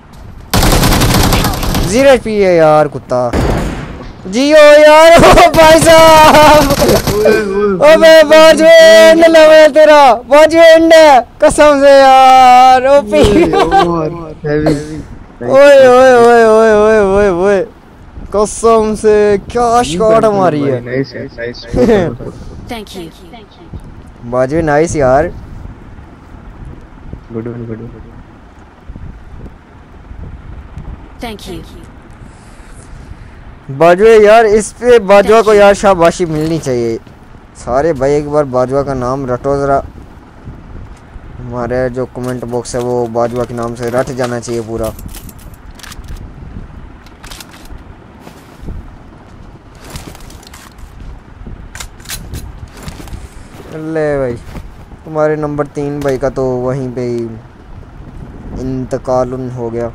जीरो एच पी है यार कुत्ता। जियो यार ओ भाई साहब। अबे बाजवेंड लेवल तेरा बाजवेंड है कसम से यार। ओपी ओए ओए ओए ओए ओए ओए ओए कसम से क्या शॉट हमारी है। Thank you. बाजवे नाइस यार। Good one good. Thank you. Bajwa यार, इस पे बाजवा को यार शाबाशी मिलनी चाहिए। सारे भाई एक बार बाजवा का नाम रटो जरा। हमारे जो कमेंट बॉक्स है वो बाजवा के नाम से रट जाना चाहिए पूरा। ले भाई तुम्हारे नंबर तीन भाई का तो वहीं पे ही इंतकाल हो गया।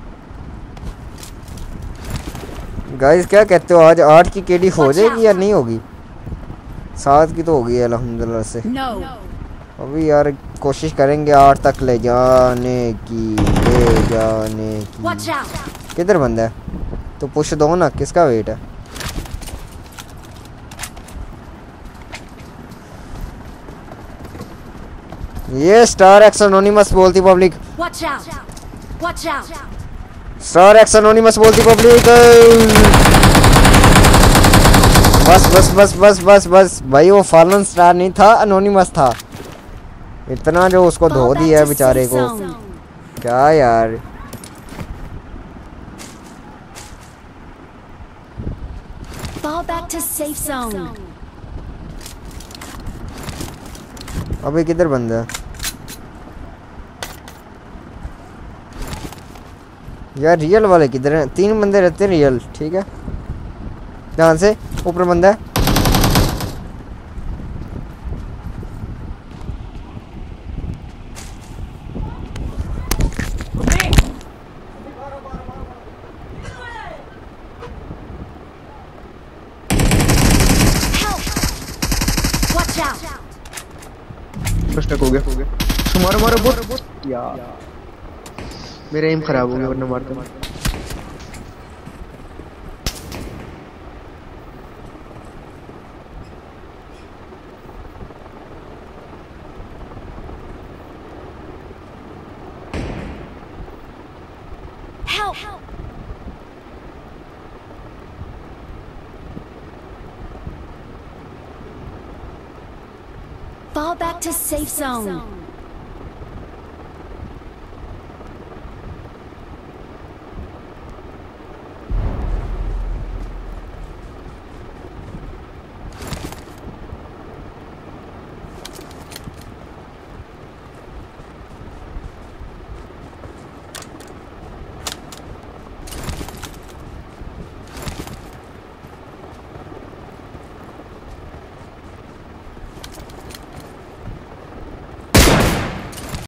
गाइस क्या कहते हो, आज आठ की केडी हो जाएगी या नहीं होगी? सात की तो होगी अल्हम्दुलिल्लाह से। No. अभी यार कोशिश करेंगे आठ तक ले जाने की, ले जाने Watch की। out! किधर बंदा है तो पुश दो ना, किसका वेट है? ये स्टार एक्स एनोनिमस बोलती public. Watch out! Watch out! Star X anonymous बोलती पब्लिक। बस बस बस बस बस बस भाई वो फॉलन स्टार नहीं था, एनोनिमस था। इतना जो उसको धो दिया है बेचारे को, क्या यार। Fall back to safe zone. अबे किधर बंदा है यार? रियल वाले किधर हैं? तीन बंदे रहते हैं रियल, ठीक है। ध्यान से, ऊपर बंदा है। Watch out! फर्स्ट हो गया हो गया। मारो मारो बोट यार, मेरा एम खराब हो गया वरना मारता। Help! Fall back to safe zone.